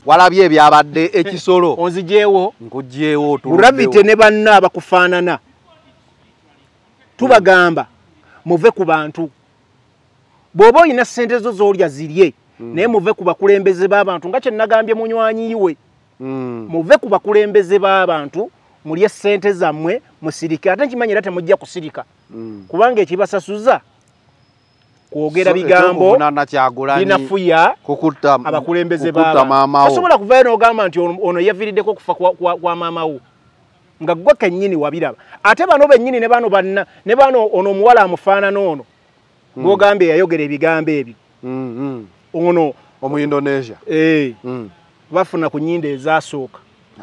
walabye ebyabadde ekisolo onzijeewo nkugjeewo Gravity ne banna abakufaanana tubagamba muve ku bantu bw'oba olina ssente zo z'olya zirye naye muve ku bakulembeze b'abantu nga kye nagambye munywanyiwe muve ku bakulembeze b'abantu mulye ssente zammwe musirike ate nkimanyi era temujja kusirika kubanga ekibasasuza kwogera bigambo binafuya abakulembeze b'abantu tasobola kuvaayo n'ogamba nti ono yaviiriddeko okufa kwa maama wo nga gwe kennyini wabiraba ate bano bennyini ne bano ono omuwala amufaanana ono gw'ogambye yayogera ebigambo ebyo ono omu Indonesia bafuna ku nnyindo ezasooka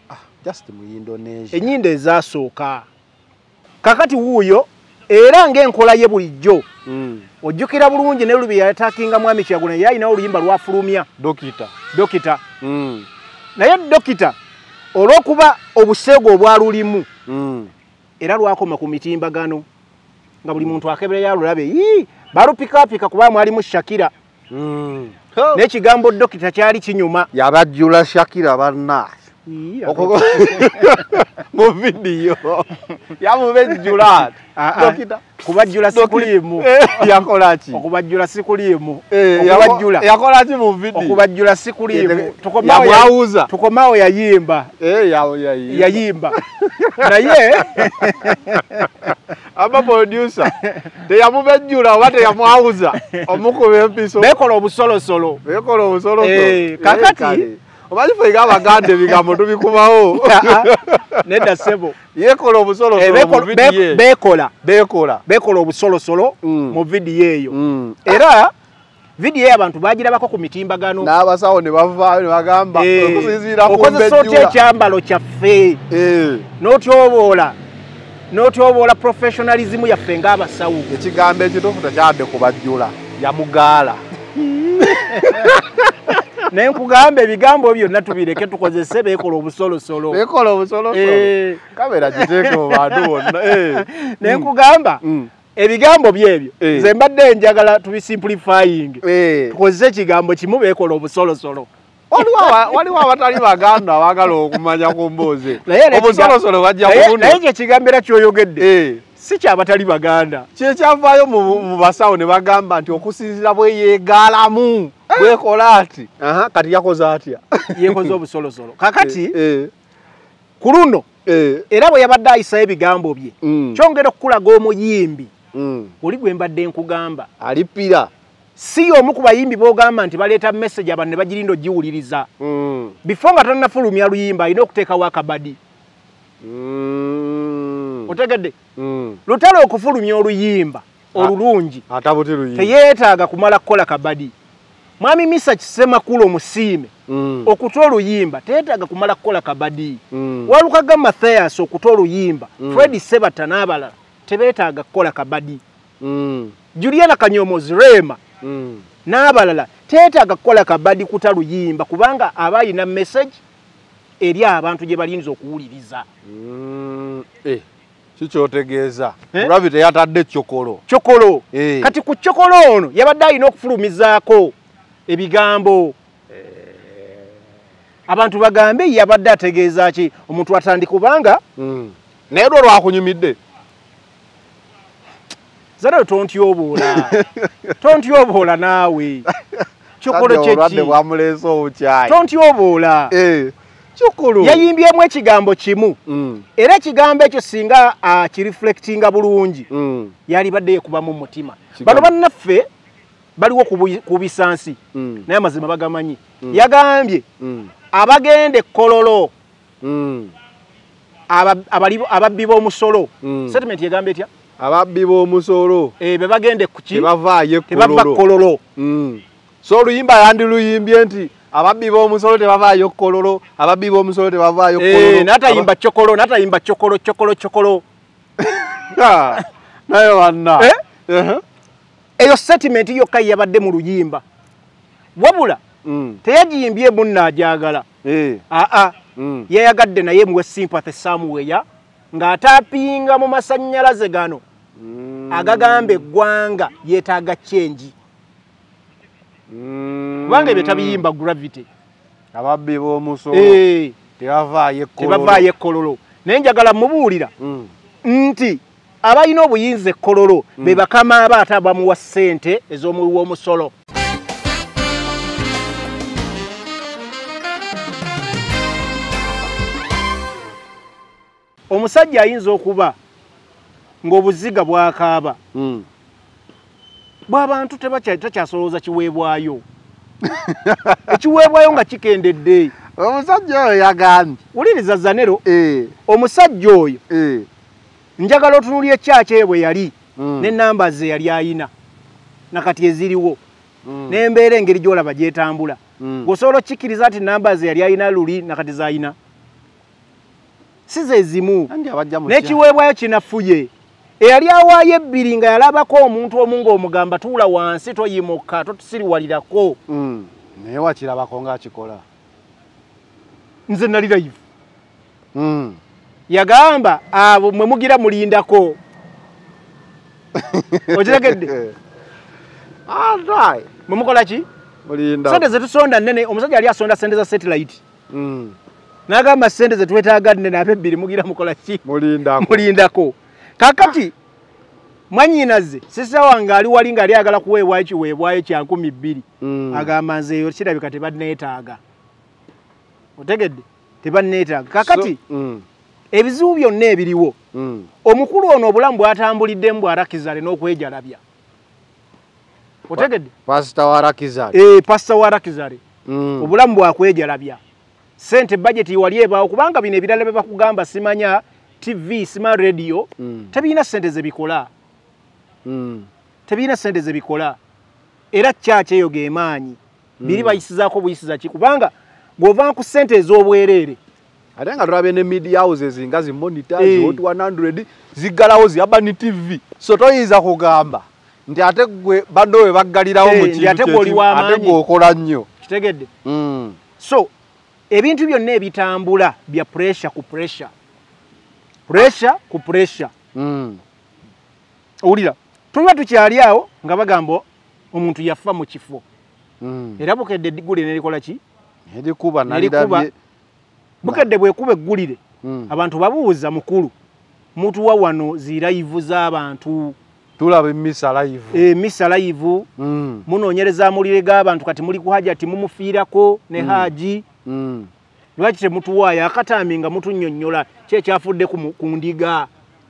enyindo ezasooka kakati wuuyo era ng'enkola ye bulijjo ojjukira bulungi ne lubi yatakinga mwami Kyaguna yalina oluyimba lwafulumya dokita naye dokita olw'okuba obuseego obwalulimu era lwakoma ku mitimbagano nga buli muntu akebera yalulabe balupikaapika kuba mwalimu Shakira n'ekigambo dokita kyali kinyuma yabajjula Shakira bannaasi mu vidiyo yamubejjula dokita kubajjula sikuliimu yakolaki okubajjula sikuliimu yakolaki mu vidiyo okubajjula sikuliimu yamwawuza tukomaawo yayimba naye aba producer teyamubejjula oba teyamwawuza omukuba empiso bekola obusolosolo kakati omanyi fe ng'Abaganda ebigambo tubikubawo nedda ssebo yekola obusolosolo mu vidiyo bekola obusolosolo mu vidiyo eyo era vidiyo eyo abantu bagirabako ku mitimbagano n'abasawo ne bavaayo ne bagamba okusinziira ku okozesa otya ekyambalo kyaffe n'otyoboola professionalism yaffe ng'abasawo ekigambo ekituufu tekyadde kubajjula yamugaala naye nkugamba ebigambo byonna tubireke tukozese bekola obusolosolo kamera giteeke mu bantu bonna naye nkugamba ebigambo byebyo nze mbadde njagala tubisimplifying tukozese ekigambo kimu bekola obusolosolo waliwo abatali Baganda abaagala okumanya ku mboozi obusolosolo bajja kubuno naye kyekigambo era kyoyogedde si kyabatali Baganda kyekyavaayo mu basawo ne bagamba nti okusinziira bweyeegaalamu bwekola ati kati yakoze atya yekoze obusolosolo kakati ku luno era bwe yabadde ayisayo ebigambo bye kyongera okukulaga omuyimbi oli gwe mbadde nkugamba alipira si omu ku bayimbi b'ogamba nti baleeta message abantu ne bagirinda ogiwuliriza before nga tannafulumya luyimba alina okuteekawo akabadi otegedde lutalo okufulumya oluyimba olulungi teyeetaaga kumala kukola kabadi mwami Misa Kisemakulu omusiime okutoa oluyimba teyeetaaga kumala kukola kabadi Walukaga Mathias okutoa oluyimba Fred Sebata n'abalala tebeetaaga kukola kabadi Juliana Kanyomozi Rema n'abalala teyeetaaga kukola kabadi kuta luyimba kubanga aba alina message eri abantu gye balinza okuwuliriza kikyotegeeza Gravity yatadde kyokolo kati ku kyokolo ono yabadde alina okufulumizaako ebigambo abantu bagambe yabadde ategeeza ki omuntu atandikubanga naye lwo lwakunyumidde zalo tontyoboola naawe kyokolo kyeki bwamuleese obukyayi tontyoboola yayimbyemu ekigambo kimu era ekigambo ekyo singa kireflectinga bulungi yali badde yekubamu mutima bano bannaffe baliwo ku bisansi naye amazima bagamanyi yagambye abagenda Kololo ababbi b'omusolo settlement yegambye etya ababbi b'omusolo be bagende kuki tebavaayo Kololo so oluyimba yandiluyimbye nti ababbi b'omusolo tebavaayo Kololo ababbi b'omusolo tebavaayo Kololo natayimba kyokolo naye wanna eyo settlement yokka yabadde mu luyimba wabula teyagiyimbye munna ajagala yeyagadde naye muwe sympathy Samuel ng'ataapinga mu masannyalaze gano agagamba eggwanga yeetaaga change kubanga ebyo tabiyimba Gravity ababbi b'omusolo tebavaayo ekkololo naye njagala mubuulira nti abalina obuyinza ekkololo be bakama abaata abamuwa ssente ez'omuwi w'omusolo. Omusajja ayinza okuba ng'obuziga bwakaaba bw'abantu takyasolooza kiweebwayo ekiweebwayo nga kikendedde. Omusajja oyo yagambye wuliriza Zanero omusajja oyo njagala otunulya ekyaki eyo bwe yali n'ennamba ze yali ayina nakati eziriwo n'embeera engeri gy'olaba gyetambula ng'osobola okkiriza nti nnamba ze yali ayina luli nakati z'ayina si ze zimu n'ekiweebwayo kinafuye eyali awaayo ebbiri nga yalabako omuntu omu ng'omugamba tuula wansi toyimuka totusiriwalirako naye wakirabako ng'akikola nze nali live yagamba abo mwe mugira mulindako okiregedde mwe mukola ki sente zetusonda nnene omusajja yali asonda sente za satellite n'agamba sente zetwetaaga nnene abe ebbiri mugira mukola ki mulindako kakati mwanyinaze sisa wange ali wali nga ali agala kuweebwayo kiweebwayo kya 200 agamba nzeeyo kirabika tebanneetaaga otegedde tebanneetaaga kakati ebizibu byonna ebiriwo omukulu ono obulamu bwatambuliddemu bwarakizale n'okwejalabya otegedde pasita warakizale obulamu bwakwejalabya sente budget wali ebaawo kubanga bino ebirala bye bakugamba simanya TV sima radio tebirina sente zebikola tebirina sente zebikola era kyaki eyo geemaanyi biri bayisizaako buyisiza ki kubanga bw'ova ku sente ez'obwereere ate nga tulabe ne media houses nga zi monitor zi 100 ziggalawo zi Urban TV so toyinza kugamba nti ate gwe bando we baggalirawo mu kintu ate gwokola nnyo kitegedde so ebintu byonna ebitambula bya pressure ku pressure owulira tuba tukyali awo nga bagamba omuntu yafa mu kifo era bukedde eggulire nerikola ki erikuba nalirabye bukedde bwekuba eggulire abantu babuuza mukulu mutuwa wano zirayivu z'abantu tulaba emisa live munoonyereza amulire g'abantu kati muli ku hajati mumufiirako ne haji lwaki temutuwaayo akatambi nga mutunnyonnyola ki ekyafudde ku ndiga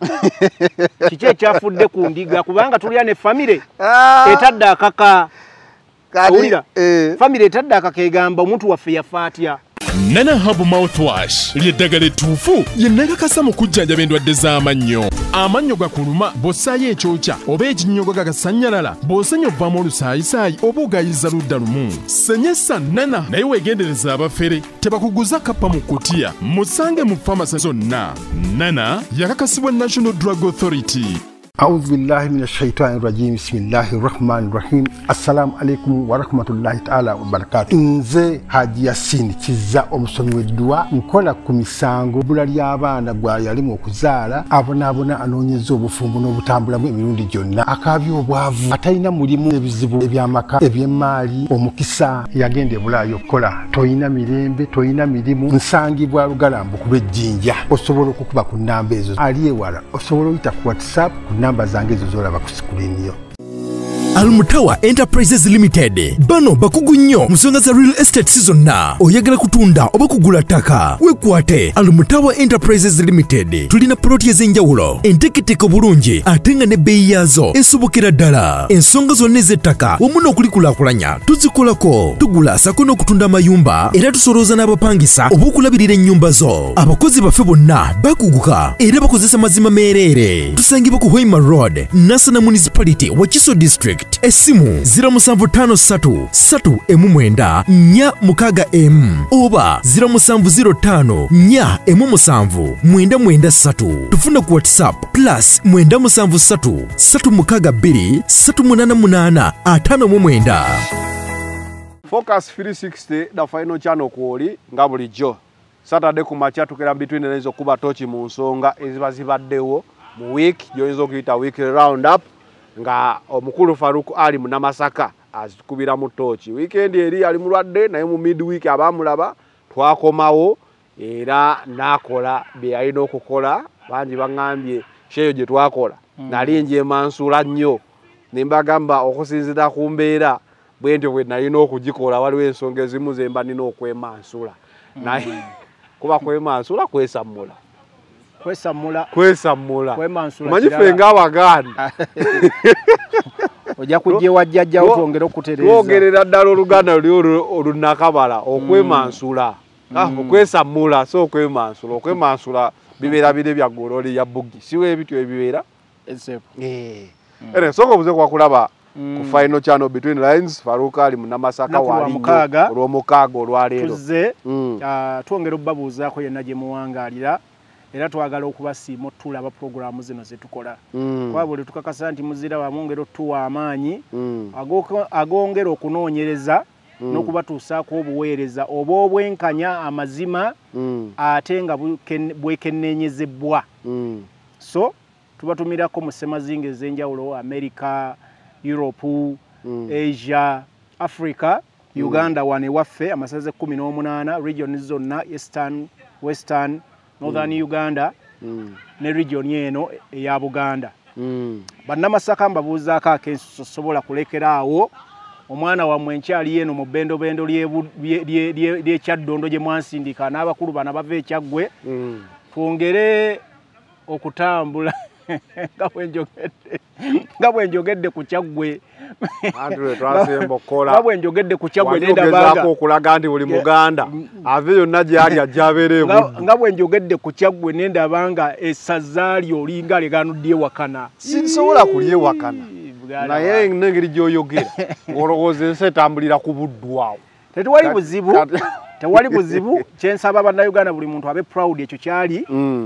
kiki ekyafudde ku ndiga kubanga tulya ne famire etadde akaka owulira famire etadde akaka egamba omuntu waffe yafa atya. Nana Hub Mouthwash ly'eddagala ettuufu lye nnakakasa mu kujjanjaba endwadde z'amannyo. Amannyo gakuluma bw'ossaayo ekyokya oba ekinnyogo gagasannyalala bw'osenya ovaamu olusaayisaayi oba ogayiza ludda lumu. Senyesa Nana naye weegendereza abafere tebakuguza kappa mu kkutiya musange mu famasi zonna. Nana yakakasibwa National Drug Authority. أعوذ بالله من الشيطان الرجيم بسم الله الرحمن الرحيم السلام عليكم ورحمة الله تعالى وبركاته nze Haji Yasin Kiza omusomi w'eddwa nkola ku misango bbula ly'abaana gwa yalimu okuzaala abonaabona anoonyeza obufumbo n'obutambulamu emirundi gyonna akaabya obwavu atalina mulimu ebizibu eby'amaka eby'emmaali omukisa yagenda e Bulaayi okukola toyina mirembe toyina mirimu nsangibwa lugalambu ku lw'ejjinja osobola okukuba ku nnamba ezo ali ewala osobola oyita ku WhatsApp ku namba zange ezo z'olaba ku sikulini yo. Almutawa Enterprises Limited bano bakugu nnyo mu nsonga za real estate zonna oyagala kutunda oba kugula ttaka wekwate Almutawa Enterprises Limited tulina ploti ez'enjawulo enteketeko bulungi ate nga n'ebbeeyi yaazo esobokera ddala ensonga zonna ez'ettaka wamu n'okulikulaakulanya tuzikolako tugula sako n'okutunda amayumba era tusolooza n'abapangisa oba okulabirira ennyumba zo abakozi baffe bonna bakuguka era bakozesa mazima meereere tusangibwa ku Hoima Road Nasana Municipality Wakiso District Esimu 0753 oba 0705 tufuna ku WhatsApp plus 973623888 Focus 360 the final channel kwoli nga bulijjo Saturday ku makya tukera between ezo kuba tochi mu nsonga eziba zibaddewo mu week joyinza okuyita weekly round up nga omukulu Faruk Ali Munamasaka azikubira mu tochi weekend eri ali mulwadde naye mu midweek abamulaba twakomawo era nakola bye alina okukola bangi bangambye sheyo gye twakola nali nje mansula nnyo nimbagamba okusinzira ku mbeera bwentyo bwe nalina okugikola waliwo ensonga ezimu zemba nina okwemansula naye kuba kwemansula kwesammula manyi ffe ng'Abaganda ojja kujja wajjajjawo twongere okutereeza twogerera ddala Oluganda luli olunakabala okwemansula okwesammula so okwemansula bibeera bire bya gololi ya buggi siwe ebityo ebibeera ere songa buze kwa kulaba ku final channel between lines Faruka ali munamasaka wali olw'omukaaga olwaleero tuze twongera obbabuuzaako yenna gye muwangalira era twagala okubasiima otulaba programu zino zetukola kwabuli tukakasa nti muzira wamongero tuwa amaanyi agongera okunoonyereza n'okubatuusaako obuweereza oba obwenkanya amazima ate nga bwekennenyezebwa so tubatumirako mu ssemazinga ez'enjawulo America, Europe, Asia, Africa, Uganda wane waffe amasaze 18 region zonna Eastern, Western, Northern Uganda ne region eno eya Buganda. Bannamasaka mbabuuzaako akensobola kulekeraawo omwana wammwe enkyali yeno mu bendobendo ly'ekyaddondo gye mwansindika n'abakulu bana bava Ekyaggwe twongere okutambula nga bwenjogedde ku Kyaggwe nga bwenjogedde ku Kyaggwe nendabanga okulaga nti buli Muganda ave yonna gyali ajja abeere nga bwenjogedde ku Kyaggwe nendabanga essaza lyo olinga leganuddye wakana sinsobola kulyewakana naye n'engeri gy'oyogera ng'olowooza ensi etambulira ku buddwawo tewali buzibu kyensaba bannayuganda buli muntu abe proud ekyo kyali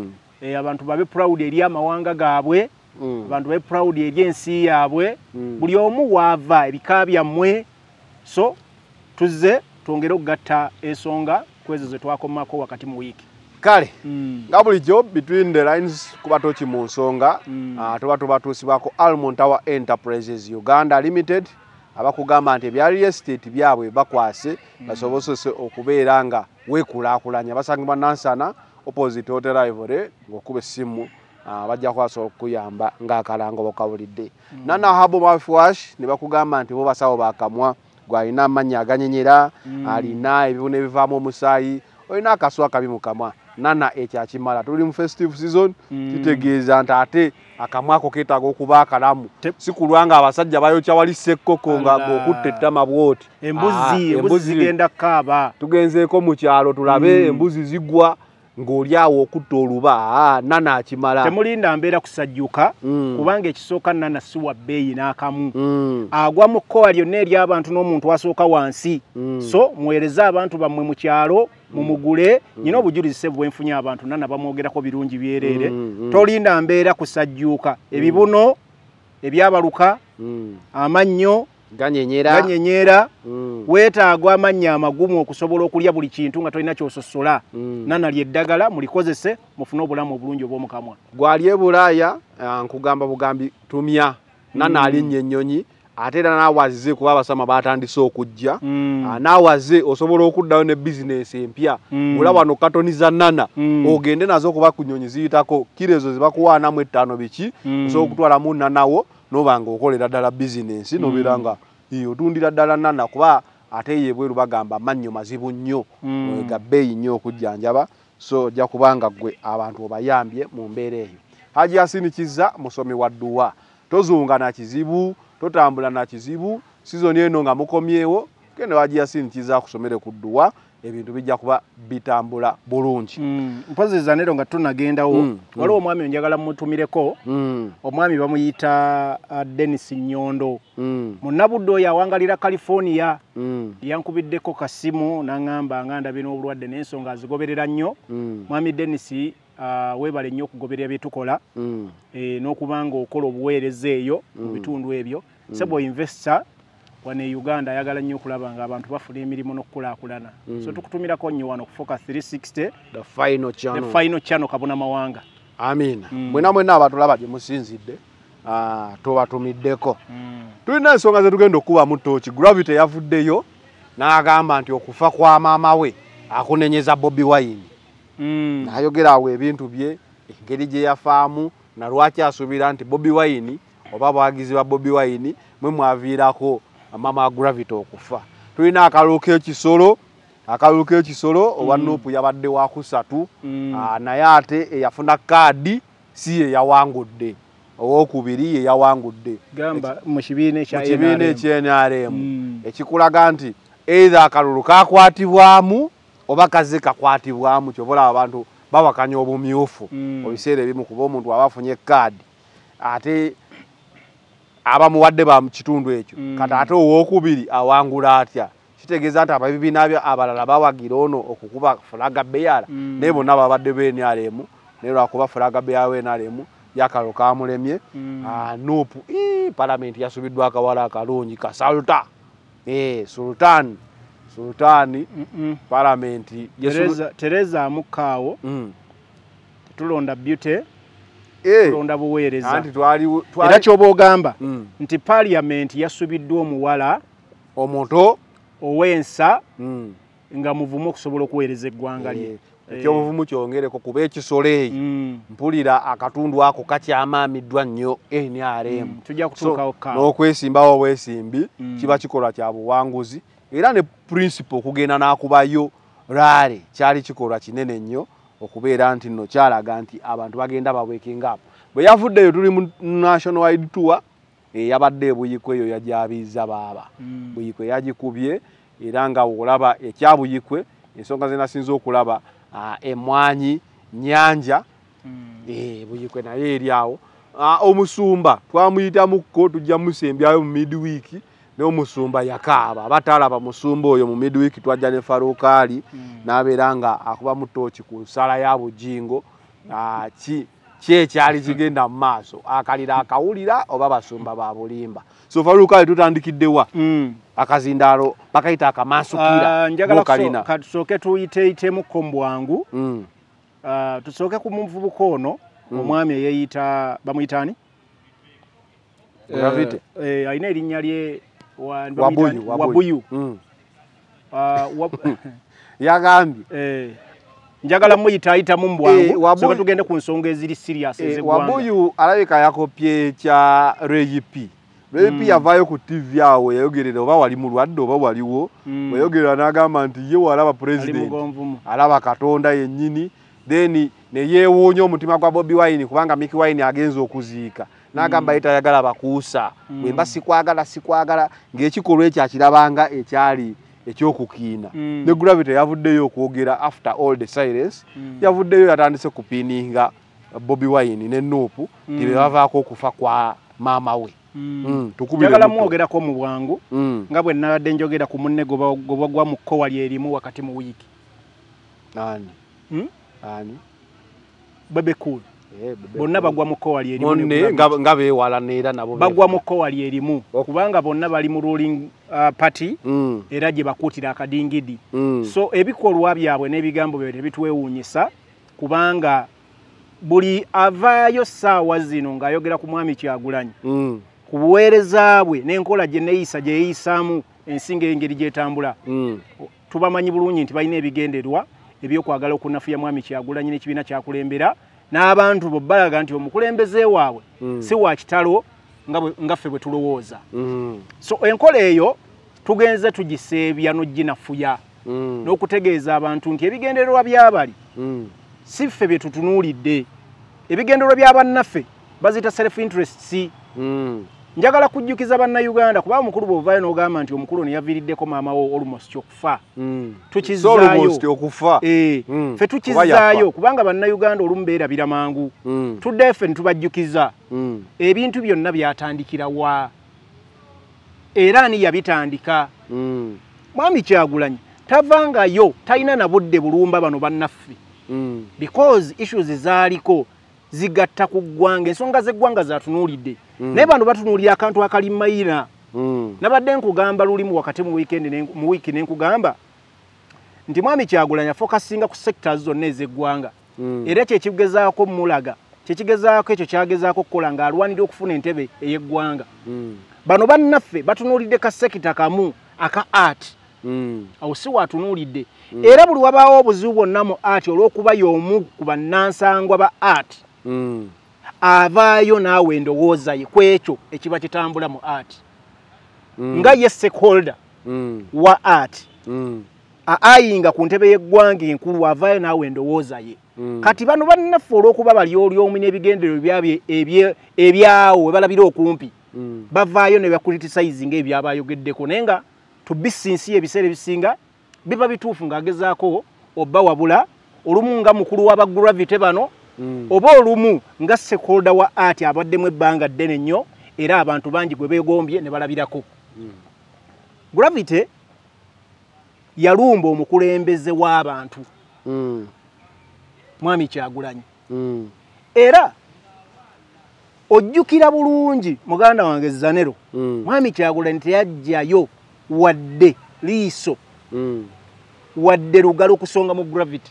abantu babe proud eri amawanga gaabwe abantu babe proud eri ensi yaabwe buli omu waava ebika byammwe so tuzze twongere okugatta ensonga kwezo ze twakomako wakati mu wiiki kale nga bulijjo between the lines kuba toki mu nsonga tuba tubatuusibwako Almond Tower Enterprises Uganda Limited abakugamba nti ebya real estate byabwe bakwase basobosose okubeera nga weekulaakulanya basangibwa Nansana opposite Hotel Ivory ng'okuba essimu bajja kwasobola okuyamba ng'akalango bokawulidde Nana Habo Mouthwash ne bakugamba nti bo basawo bakamwa gwalina amannya aganyenyera alina ebibuna ebivaamu omusaayi olina akaswa kabi mu kamwa Nana ekyakimala tuli mu festive season kitegeeza nti ate akamwako keetaaga okuba akalamu si kulwanga abasajja bayokya wali ssekkoko nga g'okutte ettama bwoti embuzi zigenda kaaba tugenzeeko mu kyalo tulabe embuzi zigwa ng'oli awo okutta oluba Nana akimala temulinda mbeera kusajjuka kubanga ekisooka Nana si wa bbeeyi n'akamu agwa mu kkowa lyonna ery'abantu n'omuntu asooka wansi so muweereze abantu bammwe mu kyalo mumugule nyina obujulizi bwenfunye abantu Nana bamwogerako birungi byereere tolinda mbeera kusajjuka ebibuno ebyabaluka amannyo ganyenyera weetaagwa amannya amagumu okusobola okulya buli kintu nga tolina kyososola Nana lyeddagala mulikozese mufune obulamu obulungi obw'omukamwa gwali e Bulaaya nkugamba bugambi tumya Nana alinnye ennyonyi ate era naawazize kuba abasama batandise okujja naawaze osobola okuddayo ne bizinesi empya gula wano katoniza Nana ogende nazo okuba ku nnyonyi ziyitako kiro ezo zibakuwaanamu 5 biki osobola okutwalamu Nanawo nobanga okolera ddala bizinesi nobeera nga otundira ddala Nana kuba ate yebweru bagamba amannyo mazibu nnyo ga bbeeyi nnyo okujjanjaba so ojja kubanga gwe abantu obayambye mu mbeera eyo Haji Yasini Kizza musomi wa dduwa tozunga na kizibu totambula na kizibu season eno nga mukomyewo kene Haji Yasini Kizza akusomere ku dduwa ebintu bijja kuba bitambula bulungi mpozeza nero nga tunagendawo waliwo omwami onjagala mutumireko omwami bamuyita Dennis Nyondo munabuddo yawangalira California yankubiddeko kasimu nangamba nganda bino obulwadde n'ensonga azigoberera nnyo mwami Dennis webale nnyo okugoberera byetukola n'okubanga okola obuweereza eyo mu bitundu ebyo sebo investor wane Uganda ayagala nnyo okulaba nga abantu bafuna emirimu n'okukulaakulana so tukutumirako nnyo wano ku Focus 360 the final channel kabona mawanga amina mwena mwena abatulaba gye musinzidde tobatumiddeko. Tulina ensonga ze tugenda okuba mu ttooki. Gravity yavuddeyo n'agamba nti okufa kwa maama we akunenyeza Bobi Wine. N'ayogera awo ebintu bye, engeri gye yafaamu na lwaki asuubira nti Bobi Wine oba bwagizi ba Bobi Wine mwe mwaviirako maama Gravity okufa. Tulina akalulu k'ekisolo owa Nuupu yabadde wa kusatu, naye ate eyafuna kaadi si ye yawangudde. Owokubiri ye yawangudde. Gamba mu kibiina ekya NRM. Ekikulaga nti either akalulu kakwatibwamu oba kaze kakwatibwamu, kyobola abantu bawakanya obumyufu obiseera ebimu kuba omuntu abafunye kaadi ate abamuwadde ba mu kitundu ekyo kati ate owokubiri awangula atya. Kitegeeza nti ababibiina abalala bawagira ono okukuba fulaga beara naye bonna babadde b'NRM naye lwakuba fulaga beara w'NRM yakalo kamulemye. Nuupu palamenti yasubiddwa akawala akalungi kasaluta sultani palamenti Tereza amukaawo tulonda beauty tulonda buweereza era kyoba ogamba nti parliament yasubiddwa omuwala omuto owensa nga muvumu okusobola okuweereza eggwanga lye. Ekyobuvumu kyongereko kuba ekisolo eyo mpulira akatundu ako kakyamaamiddwa nnyo NRM. Tujja kutuukawo n'okwesimbawo obwesimbi kiba kikolwa kya buwanguzi era ne principle okugenda n'akubayo raale kyali kikolwa kinene nnyo okubeera nti nno kyalaga nti abantu bagenda baweekinga apo. Bwe yavuddeyo tuli mu national wide tour yabadde ebuyikwe eyo yajaabiza baaba. Buyikwe yagikubye era nga olaba ekyabuyikwe ensonga ze nasinze okulaba emwanyi nyanja buyikwe naye eri awo. Omusumba twamuyitamuko tujja musembyayo mu midweek n'omusumba yakaaba abataalaba musumba oyo mu midweek twajja ne Farukaali n'abeera nga akuba mu ttooki ku nsala ya Bujingo. Ekyali kigenda mu maaso akalira akawulira oba basumba ba bulimba. So Farukaali tutandikiddewa akazindaalo bakayita akamansukira njagala katusooke tuyiteeyitemu bwangu. Tusooke ku muvubuka ono omwami eyeyita bamuyitaani Gravity alina erinnya lye Wabuyu yagambye njagala muyitaayitamu mu bwangu soka tugende ku nsonga eziri serious ez'eggwanga. Wabuyu alabika yakopye kya Reyipi. Reyipi yavaayo ku TV awo yayogerera oba wali mulwadde oba waliwo yayogerera n'agamba nti ye walaba president alaba Katonda yennyini then ne yeewuunya omutima gwa Bobi Wine kubanga Mickey Wine agenza okuziika n'agamba yetayagala bakuusa bwemba sikwagala ng'ekikolwa ekyo akirabanga ekyali ekyokukiina. Ne Gravity yavuddeyo okwogera after all the silence yavuddeyo yatandise kupininga Bobi Wine ne Nuupu tibe bavaako okufa kwa maama we. Njagala mwogerako mu bwangu nga bwe nabadde njogera ku munne gobagwa mu kkowa lyerimu wakati mu wiiki. Ani Bebe Cool bonna bagwa mu kkowa lyerimu nga beewala neera nabo bagwa mu kkowa lyerimu kubanga bonna bali mu ruling party era gye bakuutira akadingidi. So ebikolwa byabwe n'ebigambo byabwe tebitwewuunyisa kubanga buli avaayo ssaawa zino ng'ayogera ku mwami Kyagulanyi ku buweereza bwe n'enkola gye neeyisa gye yeeyisaamu ensinga engeri gy'etambula tubamanyi bulungi nti balina ebigenderwa ebyokwagala okunafuya mwami Kyagulanyi n'ekibiina kyakulembera n'abantu bo balaga nti omukulembeze waabwe si wa kitalo nga ffe bwe tulowooza. So enkola eyo tugenze tugiseebya n'oginafuya n'okutegeeza abantu nti ebigendererwa by'abali si ffe bye tutunuulidde. Ebigendererwa bya bannaffe bazita self interests. Njagala kujjukiza bannayuganda kuba omukulu bw'ovaayo n'ogamba nti omukulu ne yaviiriddeko maama wo almost okufa. Tukizaayo ffe tukizaayo kubanga bannayuganda olumu beerabira mangu. Tudde ffe ne tubajjukiza ebintu byonna byatandikira wa era ani yabitandika. Mwami Kyagulanyi tavangayo talina na budde bulumba bano bannaffe because issues zaaliko zigatta ku ggwanga ensonga z'eggwanga zatunuulidde naye bano batunuulira akantu akali mayina. Nabadde nkugamba lulimu wakati mu wiiki nenkugamba nti mwami Kyagulanyi afokasinga ku sectors zonna ez'eggwanga era kyekigezaako mulaga kyekigezaako ekyo kyagezaako okukola ng'alwanira okufuna entebe ey'eggwanga. Bano bannaffe batunuulidde kasekita kamu aka art. Awo si waatunuulidde. Era buli wabaawo obuzibu bwonna mu art olw'okuba y'omu ku bannansangwa ba art. Avaayo naawe endowooza ye ku ekyo ekiba kitambula mu art. Nga ye stakeholder wa art. Aayinga ku ntebe y'eggwanga enkulu avaayo naawe endowooza ye. Kati bano bannaffe olw'okuba bali olyomu n'ebigendero byabye ebyawo we balabira okumpi. Bavaayo ne bakuritisizinga ebyabayogeddeko naye nga to be sincere ebiseera ebisinga biba bituufu ng'agezaako obba wabula olumu nga mukulu w'aba Gravity bano oba olumu nga stakeholder wa art abaddemu ebbanga ddene nnyo era abantu bangi gwe beegombye ne balabirako. Gravity yalumba omukulembeze w'abantu Mwami Kyagulanyi. Era ojjukira bulungi muganda wange Zanero Mwami Kyagulanyi teyajjayo wadde liiso wadde lugalo kusonga mu Gravity.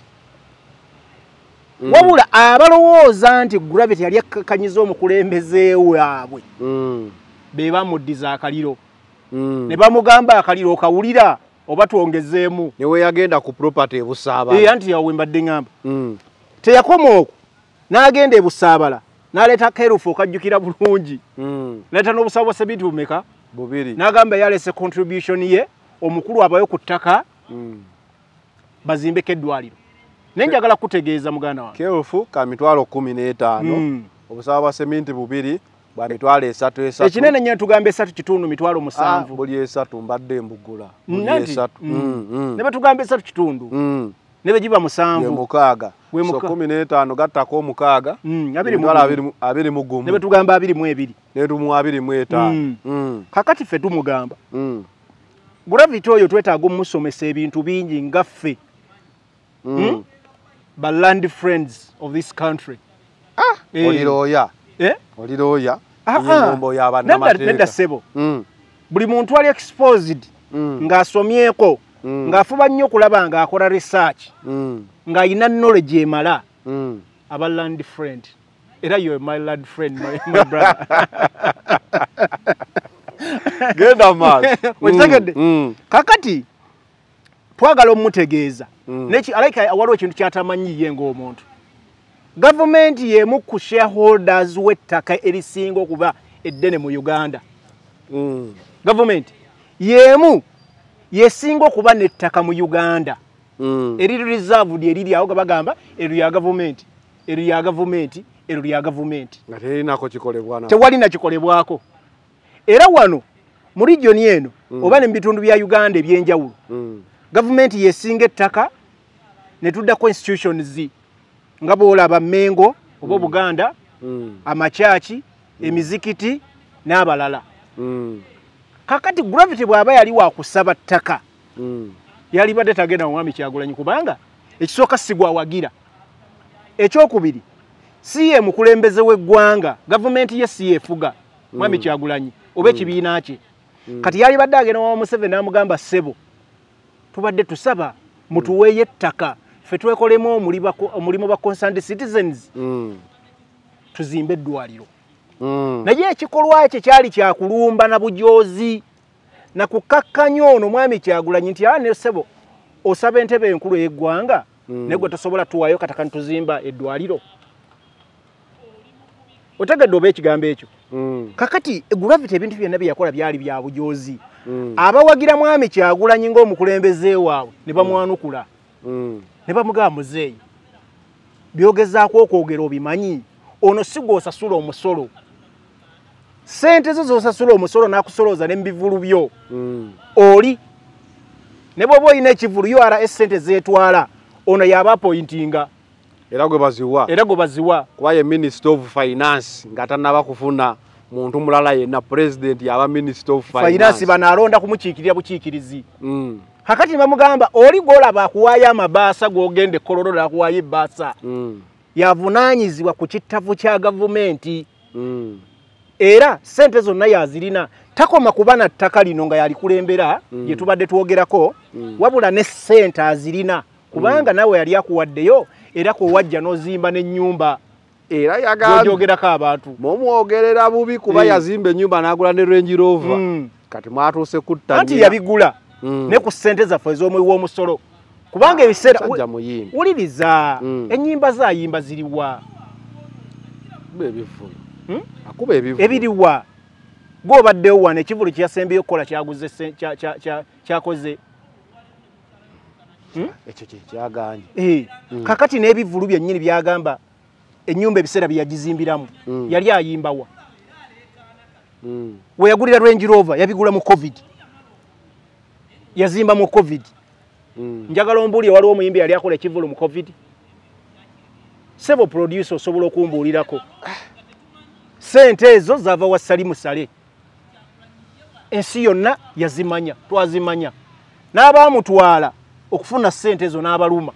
Wabula abalowooza nti Gravity yali akkanyiza omukulembeze waabwe be bamuddiza akaliro ne bamugamba akaliro okawulira oba twongezeemu newe yagenda ku property ebusaabala anti yawe mbadde ngamba teyakoma okwo n'agenda ebusaabala n'aleeta kerufu okajjukira bulungi n'aleeta n'obusaabo sebintu bumeka bubiri n'agamba yalese contribution ye omukulu abayo ku ttaka bazimbeko eddwaliro. Naye njagala kutegeeza muganda wange kerufu ka mitwalo 15 obusaabo bwa seminti bubiri bwa mitwalo 3 ekinene nnyo tugamba 3 mitwalo 7 buli 3 mbadde mbugula buli 3 ne batugamba 3 ne bejiba 7 mukaaga so 15 gattako omukaaga abiri mugumu ne betugamba 22 ne tumu 25 kakati ffe tumugamba Gravity oyo twetaaga omusomesa ebintu bingi ngaffe ba land friends of this country. Oliroya oliroya nyombo y'abannamateeka nedda sebo buli muntu ali exposed ng'asomyeko ng'afuba nnyo okulaba ng'akola research ng'ayina knowledge emala aba land friend era you're my land friend my brother. Genda mas wetegedde kakati twagala omutegeeza neki alaika waliwo ekintu kyatamanyiye ng'omuntu. Government yemu ku shareholders w'ettaka erisinga okuba eddene mu Uganda. Government yemu yesinga okuba n'ettaka mu Uganda eriri reserved eriri awo bagamba eryo ya government eryo ya government eryo ya government nga terinako kikolebwana tewali na kikolebwako. Era wano mu region eno oba ne mu bitundu bya Uganda ebyenjawulo government yesinga ettaka ne tuddako institutions nga boolaba Mengo oba Buganda amachachi emizikiti n'abalala. Kakati Gravity bw'aba yali wa kusaba ttaka yali badde tagenda Mwami Kyagulanyi kubanga ekisooka sigwa wagira ekyokubiri si ye mukulembeze w'eggwanga gavumenti ye si yefuga Mwami Kyagulanyi oba ekibiina kye. Kati yali badde agenda wa Museveni n'amugamba ssebo tubadde tusaba mutuweeyo ettaka ffe twekolemu omulimu ba concerned citizens tuzimbe eddwaliro. Naye ekikolwa kye kyali kyakulumba na bujoozi na kukakkanya ono Mwami Kyagulanyi nti ne ssebo osaba entebe enkulu y'eggwanga ne gwe tosobola tuwaayo kataka ntuzimba eddwaliro. Otegedde oba ekigambo ekyo. Kakati Gravity ebintu byonna bye yakola byali bya bujoozi. Abawagira Mwami Kyagulanyi ng'omukulembeze waabwe ne bamwanukula ne bamugamba muzeeyi byogezaako okwogera obimanyi ono si gw'osasula omusolo. Sente zo z'osasula omusolo n'akusolooza ne mu bivulu byo oli ne bw'oba olina ekivulu URS sente zeetwala ono yaba appointinga era gwe baziwa kuba ye Minister of Finance nga tannaba kufuna muntu mulala yenna president yaba Minister of Finance bano alonda kumukiikirira bukiikirizi. Kakati bamugamba oli gw'olaba akuwaayo amabaasa gw'ogende Kololo akuwaayo ebbaasa yavunaanyizibwa ku kittavu kya gavumenti era sente zonna yazirina takoma kuba na ttaka lino nga yalikulembera gye tubadde twogerako wabula ne sente azirina kubanga nawe yali akuwaddeyo era ko wajja n'ozimba n'ennyumba era yagambye jogerako abantu mumwogerera bubi kuba yazimba ennyumba n'agula ne Range Rover kati mwatuuse kutta anti yabigula ne ku ssente zaffe ez'omwewi w'omusolo kubanga ebiseera wuliriza ennyimba zaayimba ziriwa akuba ebivu ebiriwa gw'obaddewo wano ekivulu kyeyasembeyo okukola kyaguze kyakoze ekyo kyaganye kakati n'ebivulu byennyini byagamba ennyumba ebiseera bye yagizimbiramu yali ayimbawa we yagulira Range Rover yabigula mu covid yazimba mu covid njagala ombuulire waliwo omuyimbi yali akola ekivulu mu covid sebo producer osobola okumbuulirako sente ezo zava wa Salimu Sale ensi yonna yazimanya twazimanya n'abaamutwala okufuna sente ezo n'abaluma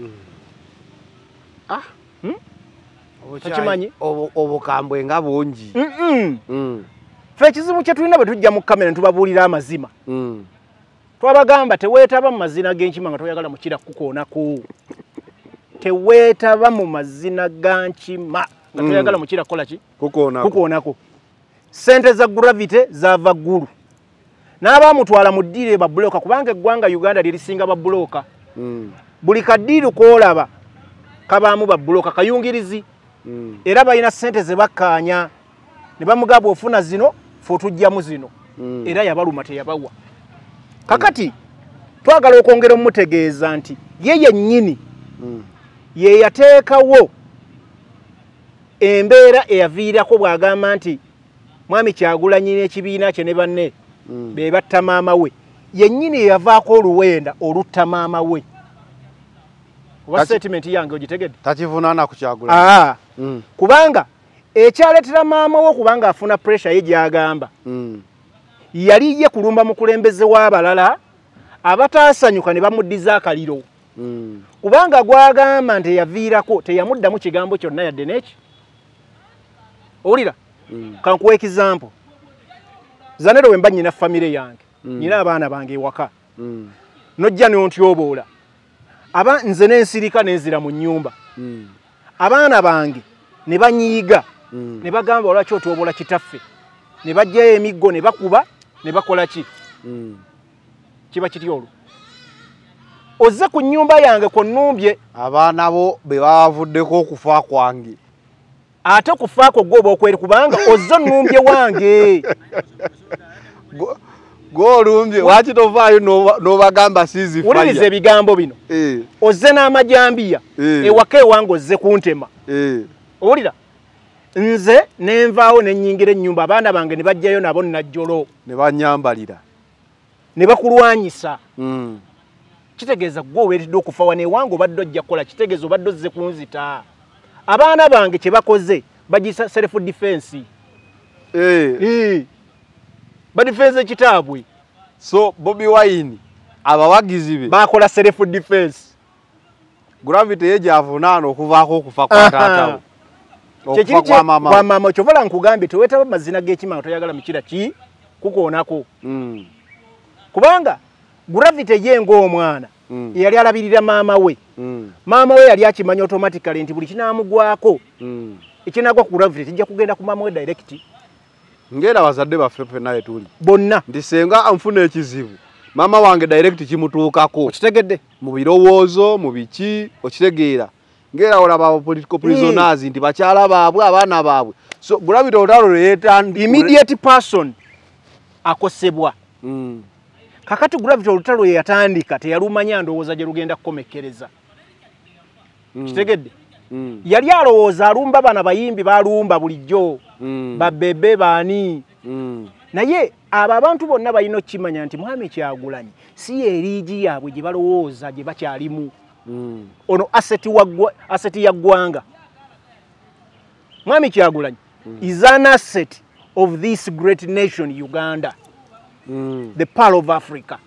takimanyi obukambwe nga bungi fe ekizibu kye tulina bwe tujja mu kamera netubabuulira amazima twabagamba teweetaba mu mazina g'enkima nga toyagala mukira kukoonako teweetaba mu mazina ga nkima nga toyagala mukira kukola ki kukoonako sente za gravity zaava ggulu n'abaamutwala mu ddiiro babulooka kubanga eggwanga Uganda lirisinga babulooka buli kaddiiro koolaba kabaamu babulooka kayungirizi era balina sente ze bakkaanya ne bamugamba ofuna zino fe otujjamu zino era yabaluma teyabawa kakati twagala okwongera omutegeeza nti ye yennyini ye yateekawo embeera eyaviirako bw'agamba nti mwami Kyagulanyi n'ekibiina kye ne banne be batta maama we yennyini yavaako oluwenda olutta maama we oba statement yange ogitegedde takivunaana ku Kyagulanyi kubanga ekyaleetera maama we kubanga afuna pressure ye gy'agamba yali ye kulumba mukulembeze w'abalala abataasanyuka ne bamuddiza akaliro kubanga gwagamba nti yaviirako teyamuddamu kigambo kyonna yadde neki owulira kankuwa ekizampo zanero wemba nyina famire yange nyina abaana bange ewaka nojja nontyoboola aba nze n'ensirika n'enzira mu nnyumba abaana bange ne banyiiga ne bagamba olwaki otwobola kitaffe ne bajjayo emiggo ne bakuba ne bakola ki kiba kiti olwo ozze ku nnyumba yange konnumbye abaana bo be babavuddeko okufa kwange ate okufaako gwe oba okweri kubanga ozze onnumbye wange gw'olumbye lwaki tovaayo n'obagamba sizifaya wuliriza ebigambo bino ozze n'amajambiya ewaka ewange ozze kuntema owulira nze nenvaawo nennyingira ennyumba abaana bange ne bajjayo nabo najjolo ne banyambalira ne bakulwanyisa kitegeeza gwe oweeredde okufa wano ewange obadde ojja kukola kitegeeza obadde ozze kunzita abaana bange kye bakoze bagisa self defense badifense kitaabwe so Bobi Wine abawagizi be bakola self defense gravity ye gyavunaana okuvaako okufa kwa taatawo okufa kwa mama kyovola nkugambye teweetaba mazina g'ekimanga toyagala mukira ki kukoonako kubanga gravity ye ng'omwana yali alabirira maama we maama we yali akimanya automatically nti buli kinaamugwako ekinagwa ku gravity kijja kugenda ku maama we direct ngera bazadde baffe naye tuli bonna ndi senga anfuna ekizibu maama wange direct kimutuukako okitegedde mu birowoozo mu biki okitegeera ngera olaba political prisoners nti bakyala baabwe abaana baabwe so gravity olutalo lweyetandi immediate person akosebwa kakati gravity olutalo yeyatandika teyalumanya ndowooza gye lugenda kukomekkereza kitegedde yali alowooza alumba bana bayimbi balumba bulijjo babebe baani naye abo abantu bonna balina okimanya nti mwami Kyagulanyi si eriigi yaabwe gye balowooza gye bakyalimu ono aseti ya ggwanga mwami Kyagulanyi is an asset of this great nation Uganda the pearl of Africa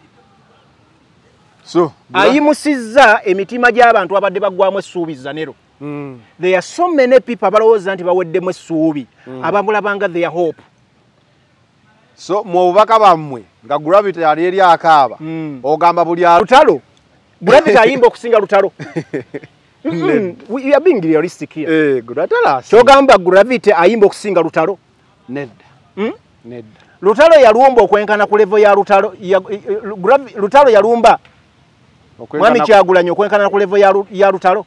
so ayimusizza emitima gy'abantu abadde baggwamu essuubi zanero there are so many people abalowooza nti baweddemu essuubi abamulabanga their hope so mu bubaka bammwe nga gravity yali eri akaaba ogamba buli lutalo gravity ayimba okusinga lutalo We are being realistic here. Gulatala. Kyogamba Gravity ayimba okusinga Lutalo. Nedda. Nedda. Lutalo yalumba okwenkana ku level ya Lutalo. Lutalo yalumba. Mwami Kyagulanyi okwenkana ku level ya Lutalo.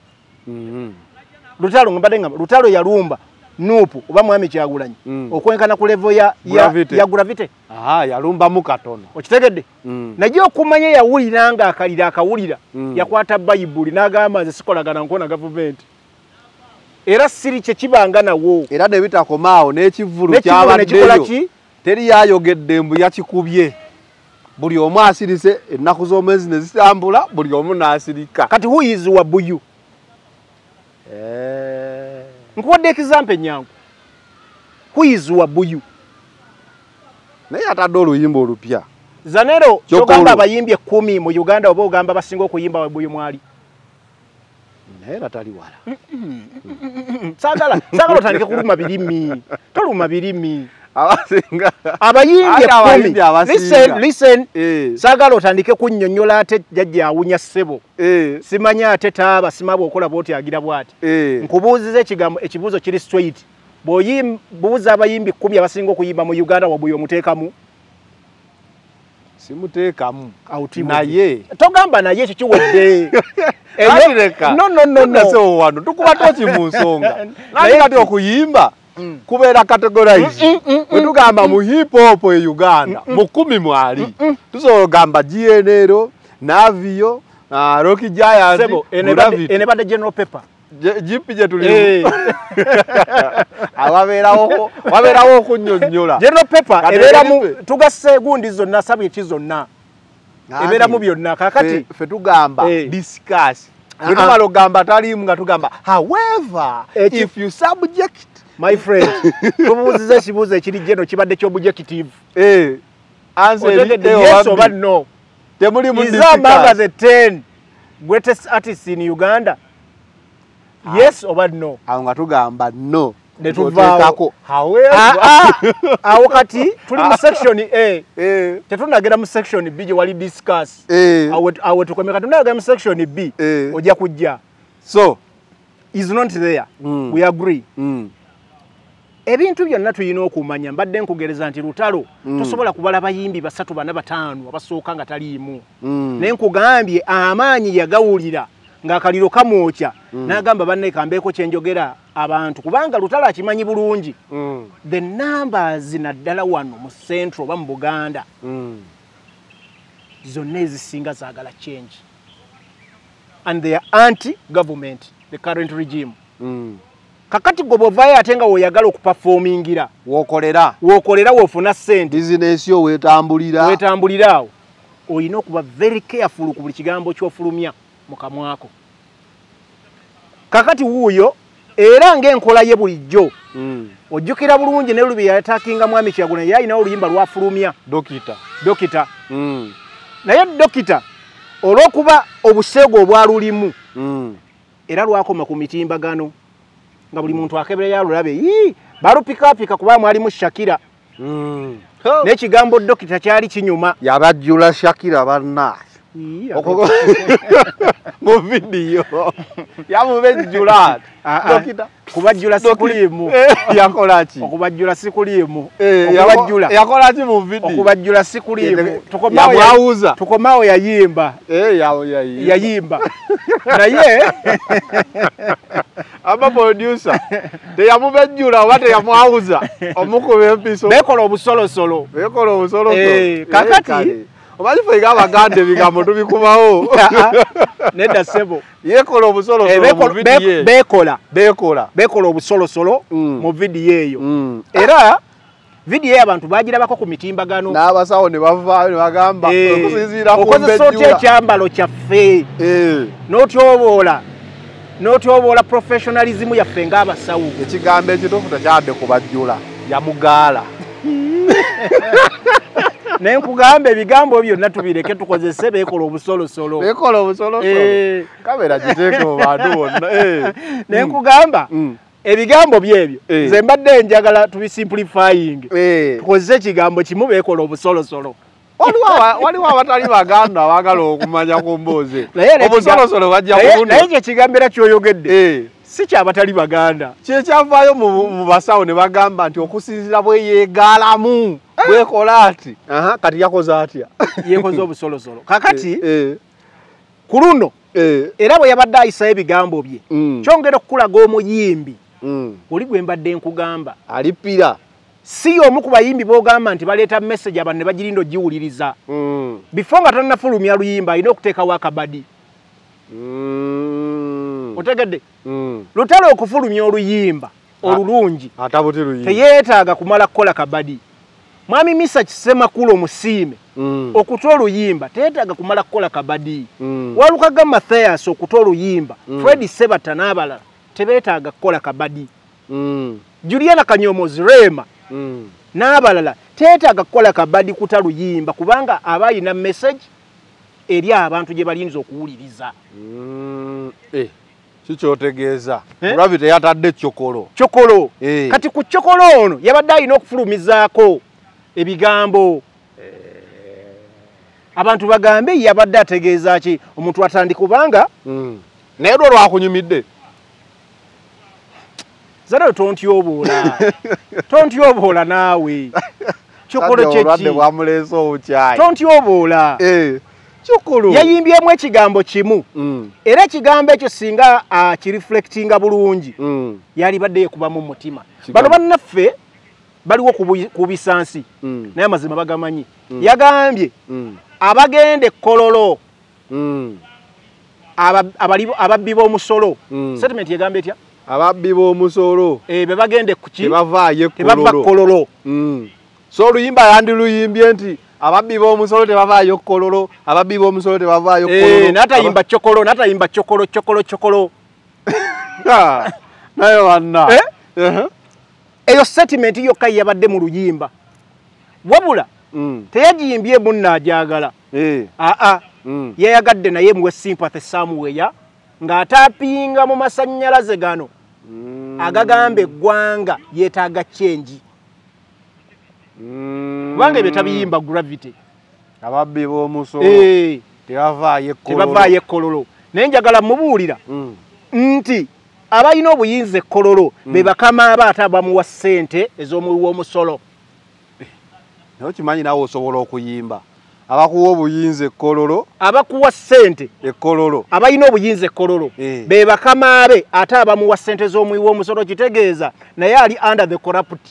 Lutalo ngambadde ngamba Lutalo yalumba Nuupu oba Mwami Kyagulanyi okwenkana ku level ya Gravity. Aha, yalumba mu katono. Okitegedde? Najja okumanya yawulira nga akalira akawulira yakwata Bayibuli n'agamba nze sikolagana nkona government. Era siri kye kibanga nawo. Era ne bitakomaawo n'ekivulu kyabaddeyo. Teri yayogedde mbu yakikubye. Buli omu asirise ennaku z'omwezi ne zitambula buli omu n'asirika. Kati who is Wabuyu? Nkuwadde example nyangu. Who is Wabuyu? Naye atadde oluyimba olupya. Zanero kyogamba abayimbi 10 mu Uganda oba ogamba basinga okuyimba Wabuyu mwali. Naye batali wala. Sagala otandike kuluma birimi. Toluma birimi. Abasinga. Abayimbi 10. Listen. Sagala otandike kunnyonnyola ate jjajja awunya ssebo. Simanya ate taaba simabo okola bwoti agira bwati. Nkubuuziza ekibuuzo kiri straight. Buuza abayimbi 10 abasinga okuyimba mu Uganda Wabuyu omuteekamu. Simuteekamu. Naye. Togamba naye ekyo kiwedde. No. Nasewo wano tukuba toki mu nsonga. Naye kati okuyimba kubeera categorize. Bwe tugamba mu hip hop e Uganda mu 10 mwali. Tusobola gamba GNL, Navio, Rocky Giant, enebadde General Pepper. Jipi je tulimu. Wabeerawo okunnyonnyola. General Pepper ebeera mu tugasse gundi zonna sabiti zonna. Ebeera mu byonna kakati fe tugamba discuss. Bwe tumala ogamba talimu nga tugamba however if you subject my friend tumubuuziza ekibuuzo ekiri geno kibadde ky'obujective. Answer yes or no. Temuli mu discuss. Is among the 10 greatest artists in Uganda? Yes or no? Awo nga tugamba no. Netuvaawo. Awo kati tuli mu section A. Tetunagera mu section B gye wali discuss. Awo tukomeka tunagera mu section B. Ojja kujja. So is not there. We agree. Ebintu byonna tuyina okumanya mbadde nkugereza nti Lutalo tosobola kubala bayimbi 3 4 5 abasooka nga taliimu. Ne nkugambye amaanyi yagawulira ng'akaliro kamwokya n'agamba banne kambeeko kyenjogera abantu kubanga Lutalo akimanyi bulungi. The numbers naddala wano mu Central oba mu Buganda zonna ezisinga zaagala change and they are anti-government, the current regime. Kakati gobovayo ate nga woyagala okuperformingira wokolera wofuna ssente business yo wetambuliraawo oyina okuba very careful ku buli kigambo ky'ofulumya mu kamwako. Kakati wuuyo era ng'enkola ye bulijjo ojjukira bulungi ne Lubi yatakinga Mwami Kyagulanyi yalina oluyimba lwafulumya dokita. Naye dokita olw'okuba obuseego obwalulimu era lwakoma ku mitimbagano nga buli muntu akebera yalulabe balupikaapika kuba mwalimu Shakira n'ekigambo dokita kyali kinyuma yabajjula Shakira banna mu video yamubejjula dokita kubajjula sikulimu yakola ki okubajjula sikulimu yakola ki mu video okubajjula sikulimu tukomaawo yayimba yayimba naye aba producer teyamubejjula oba teyamwawuza omukuba empiso bekola obusolosolo kakati omanyi fe ng'Abaganda ebigambo tubikubawo nedda ssebo yekola obusolosolo mu vidiyo bekola obusolosolo mu vidiyo eyo era vidiyo eyo abantu bagirabako ku mitimbagano n'abasawo ne bavaayo ne bagamba okusinziira ku okozesa otya ekyambalo kyaffe n'otyoboola professionalism yaffe ng'abasawo. Ekigambo ekituufu tekyadde kubajjula yamugaala. Ne nkugamba ebigambo byonna tubireke tukozese bekola obusolosolo. Kamera giteeke mu bantu bonna. Ne nkugamba ebigambo byebyo nze mbadde njagala tubisimplifying tukozese ekigambo kimu bekola obusolosolo. waliwo abatali baganda abagala okumanya ku mboozi Naye obusolosolo bajja kubuno naye kyekigambira kyoyogedde si kyabatali baganda kyekyavaayo mu basawo ne bagamba nti okusinzira bweyeegaalamu bwekola ati kati yakoze atya yekoze obusolosolo kakati ku luno era bwe yabadde ayisayo ebigambo bye kyongera okukulaga omuyimbi oli gwe mbadde nkugamba alipira si omu ku bayimbi b'ogamba nti baleeta message abantu ne bagirinda ogiwuliriza before nga tannafulumya luyimba alina okuteekawo akabadi otegedde lutalo okufulumya oluyimba olulungi teyeetaaga kumala kukola kabadi mwami Misa Kisemakulu omusiime okuta oluyimba teyeetaaga kumala kukola kabadi Walukaga Mathias okuta oluyimba Fred Sebata n'abalala tebeetaaga kukola kabadi Juliana Kanyomozi Rema n'abalala teyeetaaga kukola kabadi kuta luyimba kubanga aba alina message eri abantu gye balinza okuwuliriza kikyotegeeza Gravity yatadde kyokolo kati ku kyokolo ono yabadde alina okufulumizaako ebigambo abantu bagambe yabadde ategeeza ki omuntu atandi kubanga naye lwo lwakunyumidde zara tontyobola naawe kyokolo kyeki bwamuleese obukyayi tontyobola kyokolo yayimbyemu ekigambo kimu era ekigambo ekyo singa kireflectinga bulungi yali badde yekubamu mutima bano bannaffe baliwo ku bisansi naye amazima bagamanyi yagambye abagende kololo ababbi b'omusolo settlement yagambye etya ababbi b'omusolo be bagende kuki tebavaayo kololo so oluyimba yandiluyimbye nti ababbi b'omusolo tebavaayo kololo ababbi b'omusolo tebavaayo kololo natayimba chokolo naye wanna eyo settlement yokka yabadde mu luyimba wabula teyagiyimbye munnaajagala yayagadde naye muwe sympathy somewhere ng'ataapinga mu masannyalaze gano agagamba eggwanga yeetaaga change kubanga ebyo tabiyimba Gravity ababbi b'omusolo tebavaayo ekkololo naye njagala mubuulira nti abalina obuyinza ekkololo be bakama aba ate abamuwa ssente ez'omuwi w'omusolo naye okimanyi naawe osobola okuyimba abakuwa obuyinza ekkololo abakuwa ssente ekkololo abalina obuyinza ekkololo be bakama be ate abamuwa ssente z'omuwi w'omusolo kitegeeza naye ali under the corrupt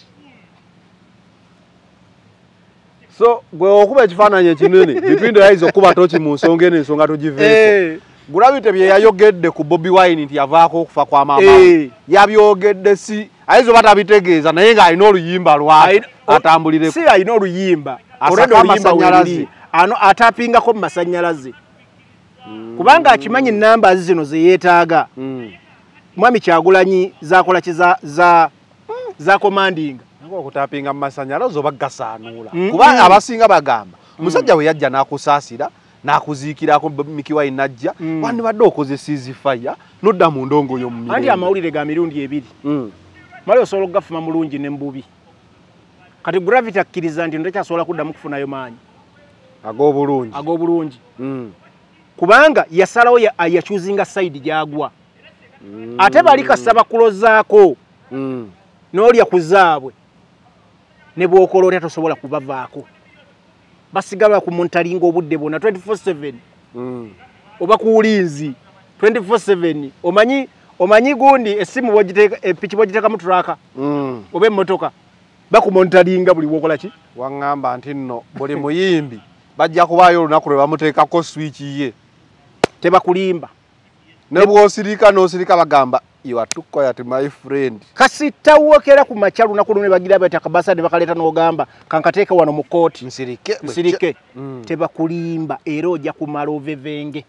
so gwe okuba ekifaananyi ekinene between the eyes okuba toki mu nsonga eno ensonga togiveeko Gravity bye yayogedde ku Bobi Wine nti yavaako okufa kwa maama yabyogedde si ayinza oba tabitegeeza naye ng'alina oluyimba lwaki atambulireko si alina oluyimba amasannyalaze ataapingako mu masannyalaze kubanga akimanyi numbers zino ze yeetaaga mwami Kyagulanyi zakola ki za commanding okutaapinga mu masannyalaze oba gasaanuula kuba abasinga bagamba omusajja we yajja n'akusaasira n'akuziikirako Miki Wine najja wandibadde okoze ceasefire nodda mu ndongo y'omu anti amawulire ga mirundi ebiri mali osobola okugafuma mulungi ne mbubi kati Gravity akkiriza nti ndekyasobola kuddamu kufunayo maanyi ag'obulungi kubanga yasalawo yakyuzinga side gyagwa ate bali kasaba kulozaako n'olya ku zaabwe ne bw'okola otya tosobola kubavaako basigalwa ku montalinga obudde bwonna 24/7 oba ku bulinzi 24/7 omanyi gundi essimu epiki bwogiteekamu turaka oba emmotoka bakumontalinga buli bwokola ki waŋŋamba nti nno buli muyimbi bajja kubaayo olunaku lwe bamuteekako switch ye tebakulimba ne bw'osirika n'osirika bagamba you are too quiet my friend kasi tawokera ku makya lunaku luno ne bagira bati akabasa ne bakaleeta n'ogamba kankateeke wano mu kooti nsirike tebakulimba era ojja kumala ovevenge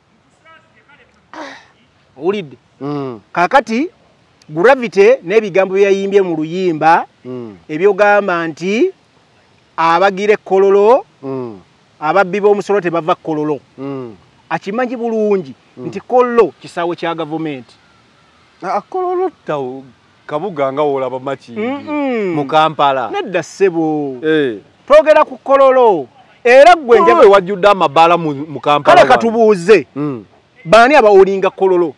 owulidde kakati Gravity n'ebigambo bye yayimbye mu luyimba ebyogamba nti abagira ekkololo ababbi b'omusolo tebava kololo akimanyi bulungi nti kollo kisaawe kya gavumenti kololo tawo kabuga nga olaba machi mu Kampala nedda ssebo twogera ku kololo era gwe njabe wajjudde amabaala mu Kampala. Kale katubuuze baani abawulinga kololo?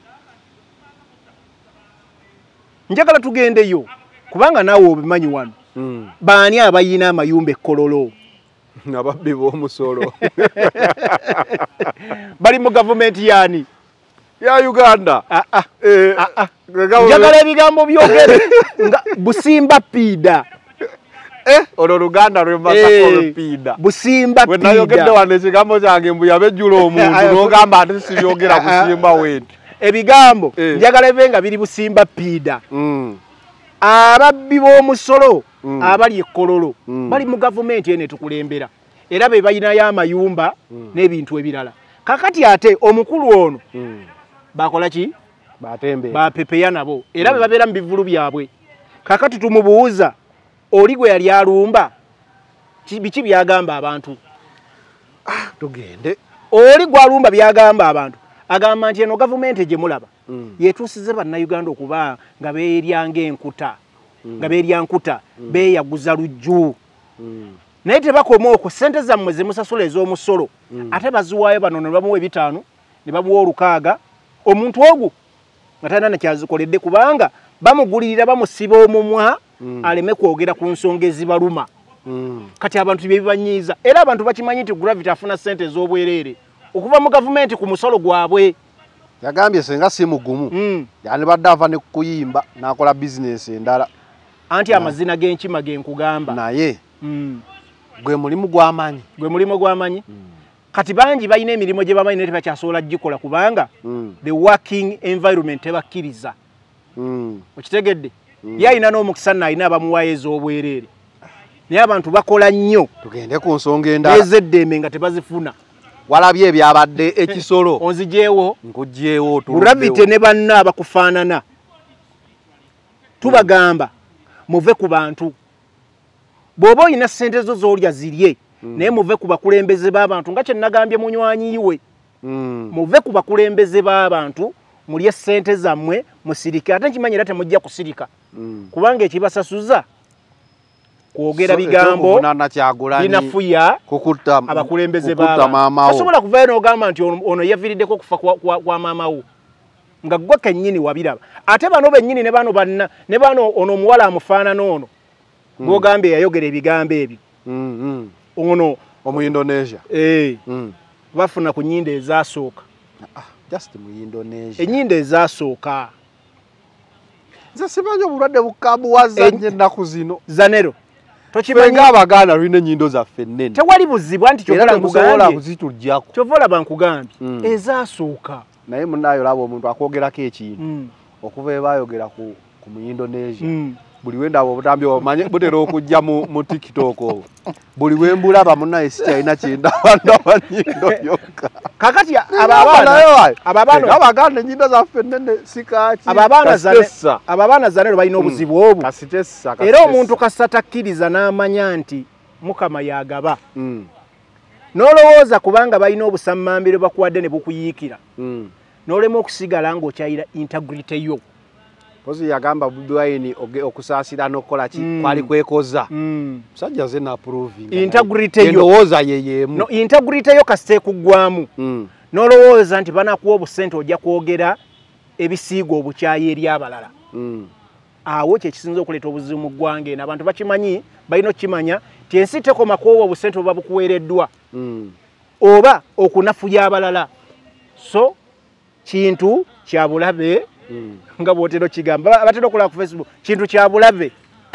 Njagala tugendeyo kubanga naawe obimanyi wano. Baani abayina amayumba kololo? Ababbi b'omusolo. Bali mu gavumenti yani? Ya Uganda. Njagala ebigambo byogere nga Busimba Pida. Ono Luganda lwembasa Pida. Busimba Pida. Wenayogedde wano ekigambo kyange mbu yabejjula omuntu n'ogamba ate sibyogera Busimba wetu. Ebigambo njagala ebenga biri Busimba Pida. Ababbi b'omusolo abali ekkololo bali mu gavumenti ene tukulembera era be bayinayo amayumba n'ebintu ebirala. Kakati ate omukulu ono bakola ki? Bapepeya nabo era be babeera mu bivulu byabwe. Kakati tumubuuza oli gwe yali alumba biki byagamba abantu? Tugende. Oli gwalumba byagamba abantu agamba nti eno gavumenti gye mulaba yetuusize bannayuganda okuba nga beeryanga enkuta nga beeryankuta beeyaguza lujju naye tebakoma okwo ssente zammwe ze musasula ez'omusolo ate baziwaayo bano ne bamuwa 5 ne bamuwa 600 omuntu ogwo nga talina nakyazikoledde kubanga bamugulirira bamusiba omumwa aleme kwogera ku nsonga ezibaluma. Kati abantu bye bibanyiiza era abantu bakimanyi nti Gravity afuna ssente ez'obwereere okuva mu gavumenti ku musolo gwabwe. Yagambye senga si mugumu yani badde ava ne kuyimba n'akola bizinesi endala anti amazina g'enkima genkugamba naye gwe mulimu gw'amanyi. Kati bangi balina emirimu gye bamanyi ne tebakyasobola gikola kubanga the working environment tebakkiriza. Okitegedde yalina n'omukisa nalina abamuwaayo ez'obwereere naye abantu bakola nnyo. Tugende ku nsonga endala ezeddembe nga tebazifuna. Walabye ebyabadde ekisolo onzijeewo nkugjeewo Gravity ne banna abakufaanana tubagamba muve ku bantu. Bw'oba olina ssente zo z'olya zirye naye muve ku bakulembeze b'abantu nga kye nagambye munywanyiwe. Muve ku bakulembeze b'abantu mulye ssente zammwe musirike ate nkimanyi era temujja kusirika kubanga ekibasasuza kwogera bigambo binafuya abakulembeze b'abantu. Tasobola kuvaayo n'ogamba nti ono yaviiriddeko okufa kwa maamawo nga gwe kennyini wabiraba ate bano bennyini ne bano ono omuwala amufaanana ono gw'ogambye yayogera ebigambo ebyo ono Omu-Indonesia bafuna ku nnyindo ezasooka. Just mu Indonesia. Ennyindo ezasooka. Nze simanyi obulwadde bukabuwaza nnyo ennaku zino. Zanero tokimanyi Abaganda lulina ennyindo zaffe ennene. Tewali buzibu anti kyovola nkugambye. Kyovola bankugambye ezasooka. Naye munaayo laba omuntu akwogerako ekintu okuva ebayogera ku mu-Indonesia. Buli wendaba obutambi omanyi butera okujja mu TikTok obwo. Buli wembulaba munnaye sikyalina kyendaba nnyindo yokka. Kakati Abaganda ennyindo zaffe ennene sikaaki. Ababaana Zanero balina obuzibu obwo. Era omuntu kassa takkiriza n'amanya nti Mukama yagaba. N'olowooza kubanga balina obusammambiro bakuwadde ne bukuyiikira. N'olema okusigala ng'okyayira integrity yo. Pozi yagamba Bobi Wine okusaasira n'okukola ki kwali kwekoza. Musajja ze na proving. Integrity yo. Endowooza yeyeemu. No, integrity yo kasite kuggwamu. N'olowooza nti banakuwa obusente ojja kwogera ebisiigo obukyayi eri abalala. Awo kye kisinza okuleeta obuzibu mu ggwanga eno. Abantu bakimanyi balina okukimanya nti ensi tekoma kuwa obusente oba bukuweereddwa oba okunafuya abalala. So kintu kya bulabe nga bwotero kigamba batera okola ku Facebook kintu kya bulabe.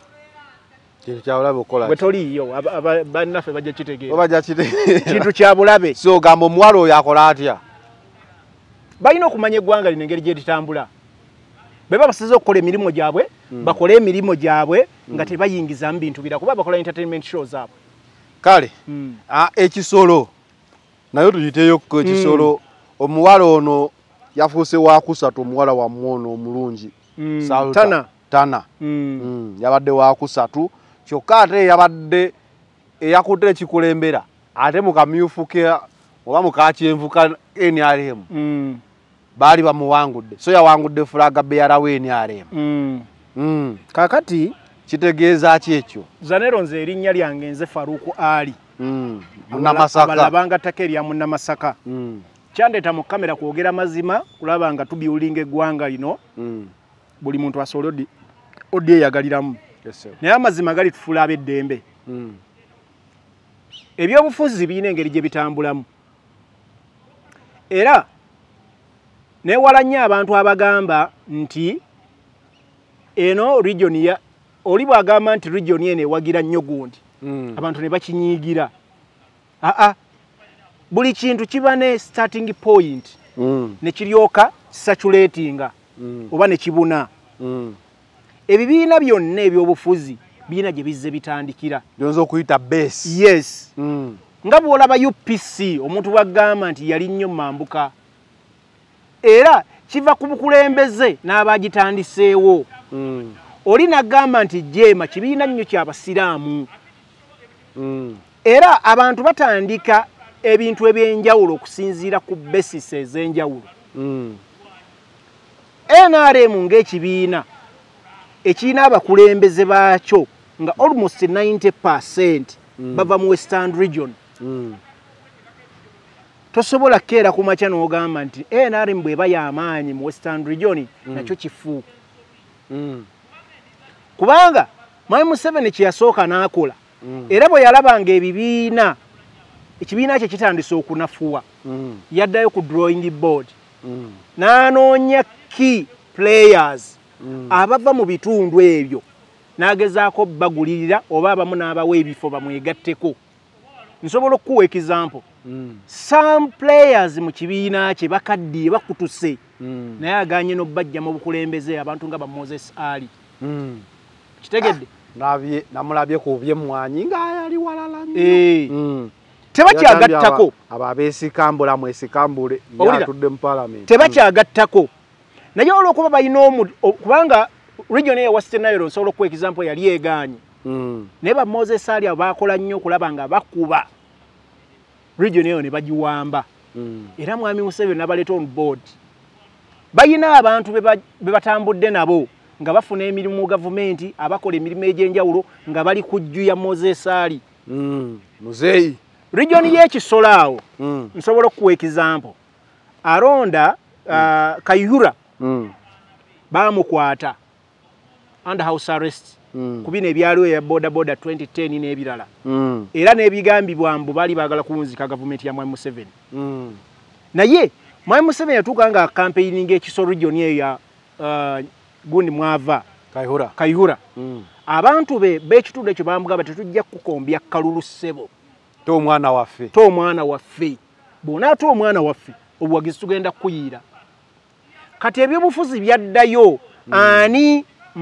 Kintu kya bulabe okola. Bwe toliyo bannaffe bajja kitegeera. Kintu kya bulabe. So gamba omuwala oyo akola atya? Balina okumanya eggwanga lino engeri gye litambula. Bwe babasiza okukola emirimu gyabwe bakole emirimu gyabwe nga tebayingizamu bintu bira kuba bakola entertainment shows abwe. Kale ekisolo nayo tuyiteyo ku ekisolo. Omuwala ono yafuuse wa kusatu omuwala wa mwono omulungi. Tana. Yabadde wa kusatu kyokka ate yabadde eyakutte ekikulembera ate mu kamyufu ke oba mu kakyenvu ka NRM baali bamuwangudde. So yawangudde fulaga beara we NRM. Kakati kitegeeza ki ekyo? Zanero nze erinnya lyange nze Faruku Ali. Munnamasaka abalabanga ttaka erya Munnamasaka kyandeeta mu kamera kwogera mazima kulaba nga tubiulinga eggwanga lino buli muntu asobola odyeyagaliramu naye amazima gali tufuula ab'eddembe ebyobufuzi birina engeri gye bitambulamu era neewala nnyo abantu abagamba nti eno region ya oli bw'agamba nti region eno ewagira nnyo gundi abantu ne bakinyiigira buli kintu kiba ne starting point ne kiryoka saturatinga oba ne kibuna ebibiina byonna ebyobufuzi birina gye bizze bitandikira byonza okuyita base yes nga bw'olaba UPC omuntu bw'agamba nti yali nnyo mambuka era kiva ku bukulembeze n'abagitandiseewo oli nagamba nti jeema kibiina nnyo ky'abasiraamu era abantu batandika ebintu ebyenjawulo okusinziira ku basis ez'enjawulo NRM ng'ekibiina ekirina abakulembeze baakyo nga almost 90% bava mu Western Region tosobola keera ku makya n'ogamba nti NRM bw'eba y'amaanyi mu Western Region nakyo kifu kubanga Mwai Museveni kye yasooka n'akola era bwe yalabanga ekibiina kye kitandise okunafuwa yaddayo ku drawing board n'anoonya key players abava mu bitundu ebyo n'agezaako bagulirira oba abamu n'abawa ebifo bamwegatteko nsobola okukuwa example some players mu kibiina kye bakaddiye bakutuse naye aganye n'obbajja mu bukulembeze abantu nga ba Moses Ali kitegedde namulabye ku byemmwanyi ng'ayali walala tebakyagattako abo abeesikambula mwesikambule yatudde mu parliament tebakyagattako naye olw'okuba balina kubanga region ya Western Nile nsobola okuwa example yali egaanye naye ba Moses Ali abo baakola nnyo okulaba nga bakuba region eyo ne bagiwamba era Mwami Museveni n'abaleeta on board balina abantu be batambudde nabo nga bafuna emirimu mu gavumenti abakola emirimu egy'enjawulo nga bali kujju ya Moses Ali muzeeyi region y'Ekisolo awo nsobola okuwa example alonda Kayihura baamukwata under house arrest ku bino ebyaliwo ya boda 2010 n'ebirala era n'ebigambibwa mbu bali baagala kunzika gavumenti ya Mwai Museveni naye Mwai Museveni yatuuka nga campaigning Ekisolo region eyo ya gundi mwava Kayihura abantu b'ekitundu ekyo bamugamba tetujja kukombya kalulu ssebo omwana waffe bw'onaata omwana waffe obuwagizi tugenda kuyiira kati ebyobufuzi byaddayo ani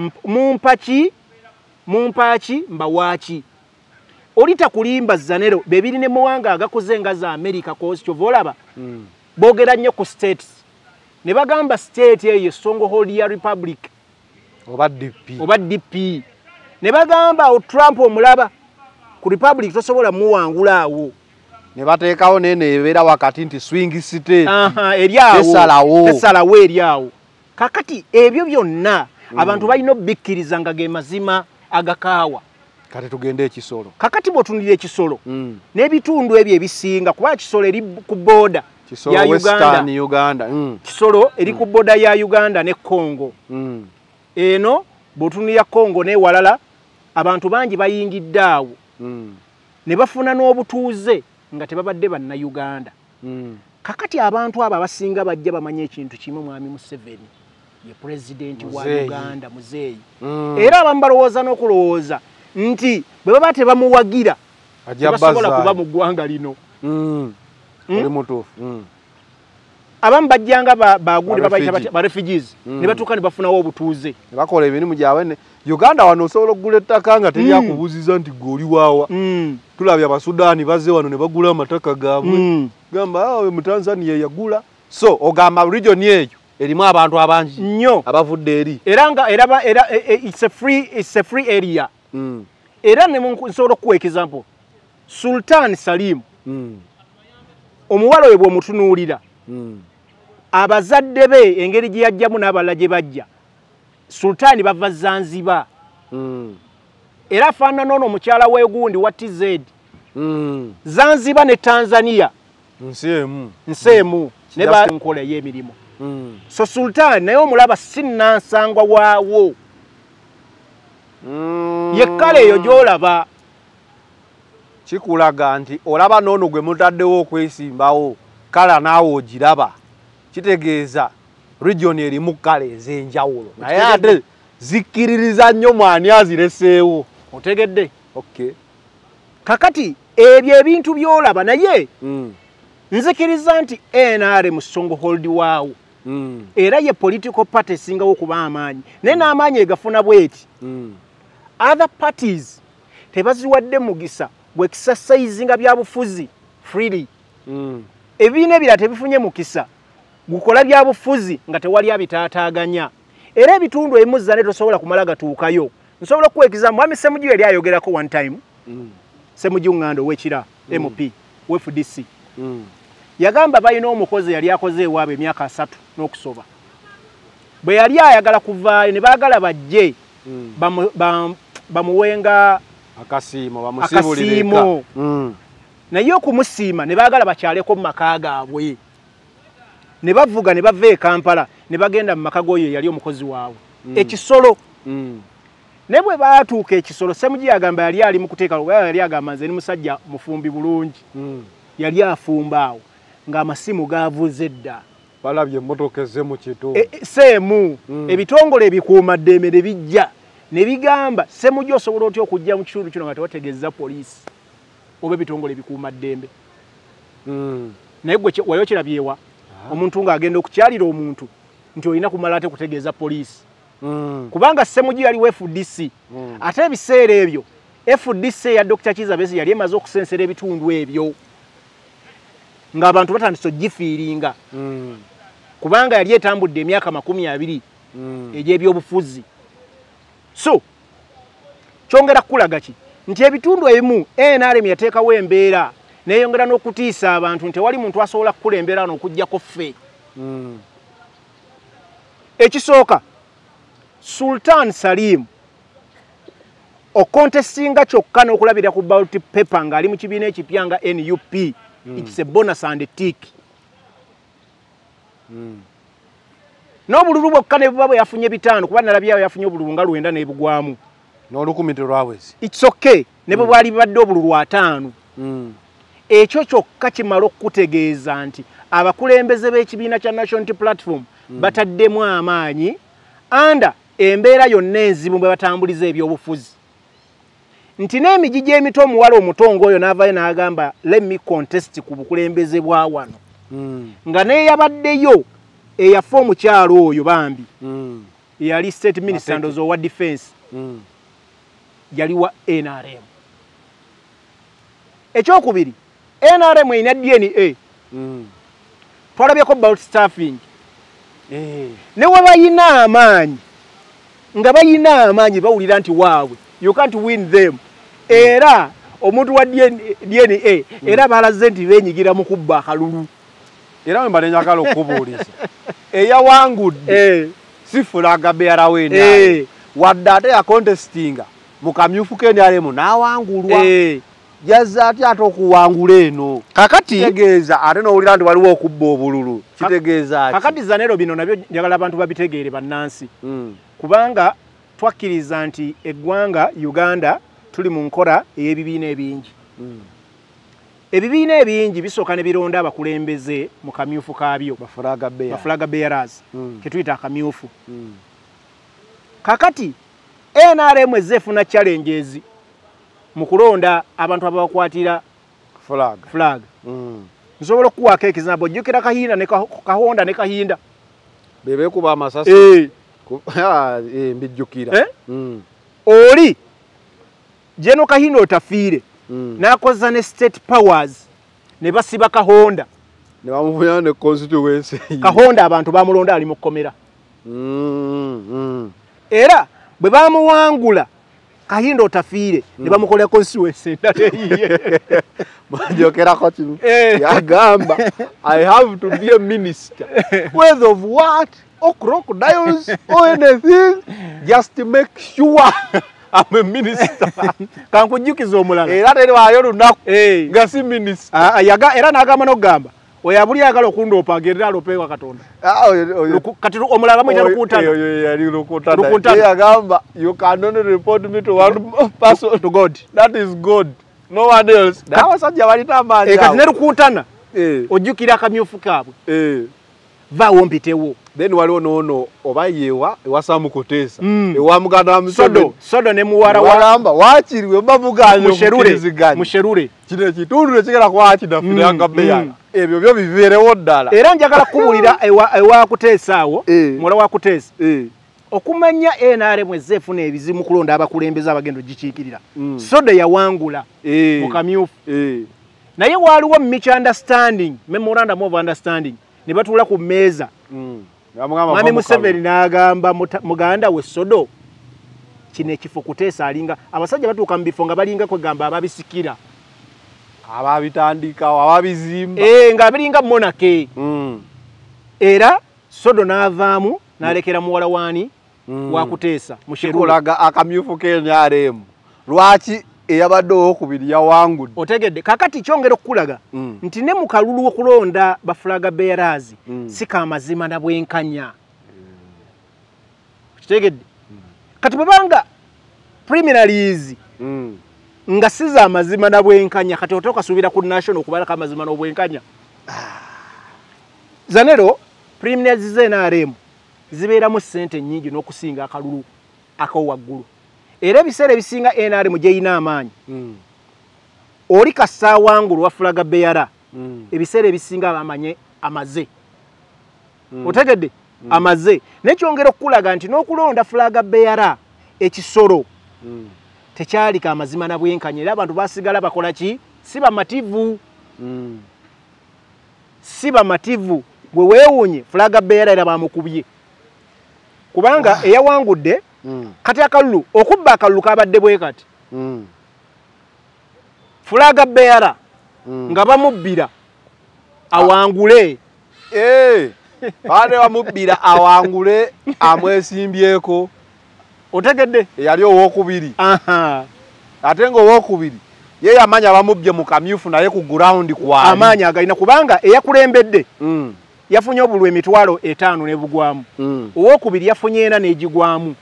mumpaki mbawaaki oli takulimba zanero bebiri ne muwanga agakoze nga za America kozi kyovolaba boogera nnyo ku states ne bagamba state eyo Stronghold ya Republic oba DP ne bagamba o Trump omulaba ku Republic tosobola muwangula awo ne bateekawo nene ebeera wakati nti swing state tesalawo eryawo kakati ebyo byonna abantu balina obikkiriza nga ge mazima agakaawa kati tugende Ekisolo kakati bw'otunulira Ekisolo n'ebitundu ebyo ebisinga kuba Ekisolo eri ku booda ya Uganda Kisolo eri ku booda ya Uganda ne Congo eno bw'otunulira Congo n'ewalala abantu bangi bayingidde awo ne bafuna n'obutuuze nga tebabadde banna Uganda kakati abantu abo abasinga bajja bamanye ekintu kimu Mwami Museveni ye president wa Uganda muzeeyi era abamu balowooza n'okulowooza nti bwe baba tebamuwagira basobola kuba mu ggwanga lino oli mutuufu abamu bajjanga bagundi babayita ba refugees ne batuuka ne bafunawo obutuuze ne bakola emirimu gyabwe Uganda wano osobola okugula ettaka nga teryakubuuziza nti gwe oli waawa tulabye Abasudaani bazze wano ne bagula amataka gaabwe gamba mu Tanzania yagula so ogamba region eyo erimu abantu abangi nnyo abavudde eri era it's a free area era ne nsobola okuwa example Sultan Salim omuwala oyo bw'omutunuulira abazadde be engeri gye yajjamu n'abalala gye bajja Sultani bava Zanzibar era afaanana ono omukyala w'egundi wa TZ Zanzibar ne Tanzania nsemu ne ba nkola y'emirimu. So Sultan naye omulaba sinnansangwa waawo. Yekkale eyo gy'olaba. Kikulaga nti olaba n'ono gwe mutaddewo okwesimbawo kala naawe ogiraba. Kitegeeza region erimu kala ez'enjawulo naye ate zikkiririza nnyo mwani azireseewo. Otegedde? Okay. Kakati ebyo ebintu by'olaba naye nzikiriza nti NRM stronghold waawo. Era ye political party esingawo okuba amaanyi. Naye n'amaanyi egafuna bweti. Other parties tebaziwadde mugisa bw'ekisasayizinga byabufuzi freely. Ebibiina ebirala tebifunye mukisa gukola byabufuzi nga tewali abitaataaganya. Era ebitundu ebimu zane tosobola kumala gatuukayo. Nsobola okwekiza Mwami Ssemujju yali ayogerako one time. Ssemujju Ngando w'ekira MP FDC. Yagamba balina omukozi yali akoze ewaabwe emyaka 3 n'okusoba. Bwe yali ayagala kuvaayo ne baagala bajje bamuwenga akasiimo bamusibulireka. Naye okumusiima ne baagala bakyaleko mu maka gaabwe. Ne bavuga ne bava e Kampala ne bagenda mu maka g'oyo yali omukozi waabwe. Ekisolo. Ne bwe baatuuka ekisolo Ssemujju yagamba yali ali mu kuteeka yali agamba nze ni musajja mufumbi bulungi. Yali afumba awo ng'amasimu gaavuze dda. Balabye emmotoka ezze mu kitundu. Seemu ebitongole ebikuuma ddembe ne bijja ne bigamba Ssemujju osobola otya okujja mu kitundu kino nga tewategeeza poliisi oba ebitongole ebikuuma ddembe. Naye gwe wayokirabyewa omuntu ng'agenda okukyalira omuntu nti olina kumala ate kutegeeza poliisi. Kubanga Ssemujju yali wa FDC. Ate ebiseera ebyo FDC ya Dr. Kizza Besigye yali emaze okusensera ebitundu ebyo ng'abantu batandise ogifiiringa. Kubanga yali etambudde emyaka 20 egy'ebyobufuzi. So kyongera kulaga ki nti ebitundu ebimu NRM yateekawo embeera neeyongera n'okutiisa abantu nti wali muntu asobola kukulembera n'okuggyako ffe. Ekisooka Sultan Salim okontestinga kyokka n'okulabira ku ballot paper ng'ali mu kibiina ekipya nga NUP. It's a bonus and a tick. N'obululu bwokka ne buba bwe yafunye 5 kuba nalabyawo yafunye obululu nga 9 n'ebugwamu. N'olukumiti lwawezi. It's okay. Ne bwe bwali badde obululu 5. Ekyo kyokka kimala okutegeeza nti abakulembeze b'ekibiina kya National Platform bataddemu amaanyi anda embeera yonna enzibu bwe batambuliza ebyobufuzi. Nti n'emiji gy'emito omuwala omutongo oyo n'avaayo n'agamba let me contest ku bukulembeze bwa wano. Nga neeyabaddeyo eyafa omukyalo oyo bambi. Yali state minister ndozo wa defense. Yali wa NRM. Ekyokubiri NRM ina DNA. Twalabyeko ballot staffing. Ne wabayina amaanyi nga bayina amaanyi bawulira nti waabwe you can't win them. Era omuntu wa DNA era balaze nti benyigira mu kubba akalulu. Era we mbale njagala okubuuliza eyawangudde si Fulaga Beera wena wadde ate ya contestinga mu kamyufu KNRM n'awangulwa. Jazza ati ate okuwangula eno kakati kitegeeza ate n'owulira nti waliwo okubba obululu kitegeeza kakati zanero bino nabyo njagala abantu babitegeere bannansi. Kubanga twakkiriza nti eggwanga Uganda tuli mu nkola ey'ebibiina ebingi. Ebibiina ebingi bisooka ne bironda abakulembeze mu kamyufu kaabyo Fulaga Bearers ketuyita akamyufu. Kakati NRM ezefuna challenges mu kulonda abantu abakwatira flag. Nsobola okuwaako ekizambo jjukira Kahinda ne Kahonda ne Kahinda bebe kuba amasasi mbijjukira. Oli Jeno Kahinda otafiire n'akoza ne state powers ne basiba Kahonda ne bamuvuya ne constituency. Kahonda abantu bamulonda ali mu kkomera. Era bwe bamuwangula Kahinda otafiire ne bamukolera constituency endala eyiye. Bajokerako kino yagamba I have to be a minister whether of what or crocodiles or anything just to make sure amwe minister kankujjukiza omulala era terwayo lunaku nga si minister era n'agamba n'okugamba oyo abuli ayagala okundoopa agerera alopeewa Katonda kati omulala bamwita Lukuntana yagamba you can only report me to one person to God that is God no one else n'abasajja balina amaanyi kati ne Lukuntana ojjukira akamyufu kaabwe vaawo mpitewo then waliwo noono oba yewa ewasamu kuteesa ewa muganda wa Sodo ne muwala walamba wakiriwe mba muganye okukiriziganya musherure kino ekitundu nekigera kwakinafiranga beya ebyo byo biveerewo ddala era njagala kubuulira ewa kuteesa awo muwala wa kuteesa okumanya NRM ezefuna ebizimu kulonda abakulembeze abagendo gikiikirira Sodo yawangula mu kamyufu naye waaliwo misunderstanding memorandum of understanding ne batuula ku mmeeza Mwami Museveni n'agamba muganda we Sodo kino ekifo kuteesa alinga abasajja batuuka mu bifo nga balinga kwegamba ababisikira ababitandika ababizimba nga biringa monake era Sodo n'avaamu n'alekera muwala waani wa kuteesa mushekolaga akamyufu k'NRM lwaki eyabadde owokubiri yawangudde otegedde kakati kyongera okukulaga nti ne mu kalulu okulonda bafulaga bearers si kamazima na bwenkanya kitegedde kati bwebanga preliminaries nga siza amazima na bwenkanya kati otoka subira ku national okubala kamazima n'obwenkanya zanero preliminaries z'NRM zibeeramu ssente nnyingi n'okusinga akalulu akawaggulu era ebiseera ebisinga NRM gyeyina amaanyi oli kasawangulu wafulaga beara ebiseera ebisinga bamanye amaze otegedde amaze nekyongera okulaga nti n'okulonda fulaga beara ekisolo tekyalika amazima na bwenkanya era abantu basigala bakola ki si bamativu gwe weewunye fulaga beara era bamukubye kubanga eyawangudde kati akalulu okubba akalulu kabadde bwe kati fulaga beara nga bamubbira awangule baade bamubbira awangule amwesimbyeko otegedde yali owokubiri ate nga owokubiri ye yamanya bamubbye mu kamyufu naye ku ground kwali amaanyi agalina kubanga eyakulembedde yafunye obulwa emitwalo 5 ne bugwamu owokubiri yafunye 4 n'egigwamu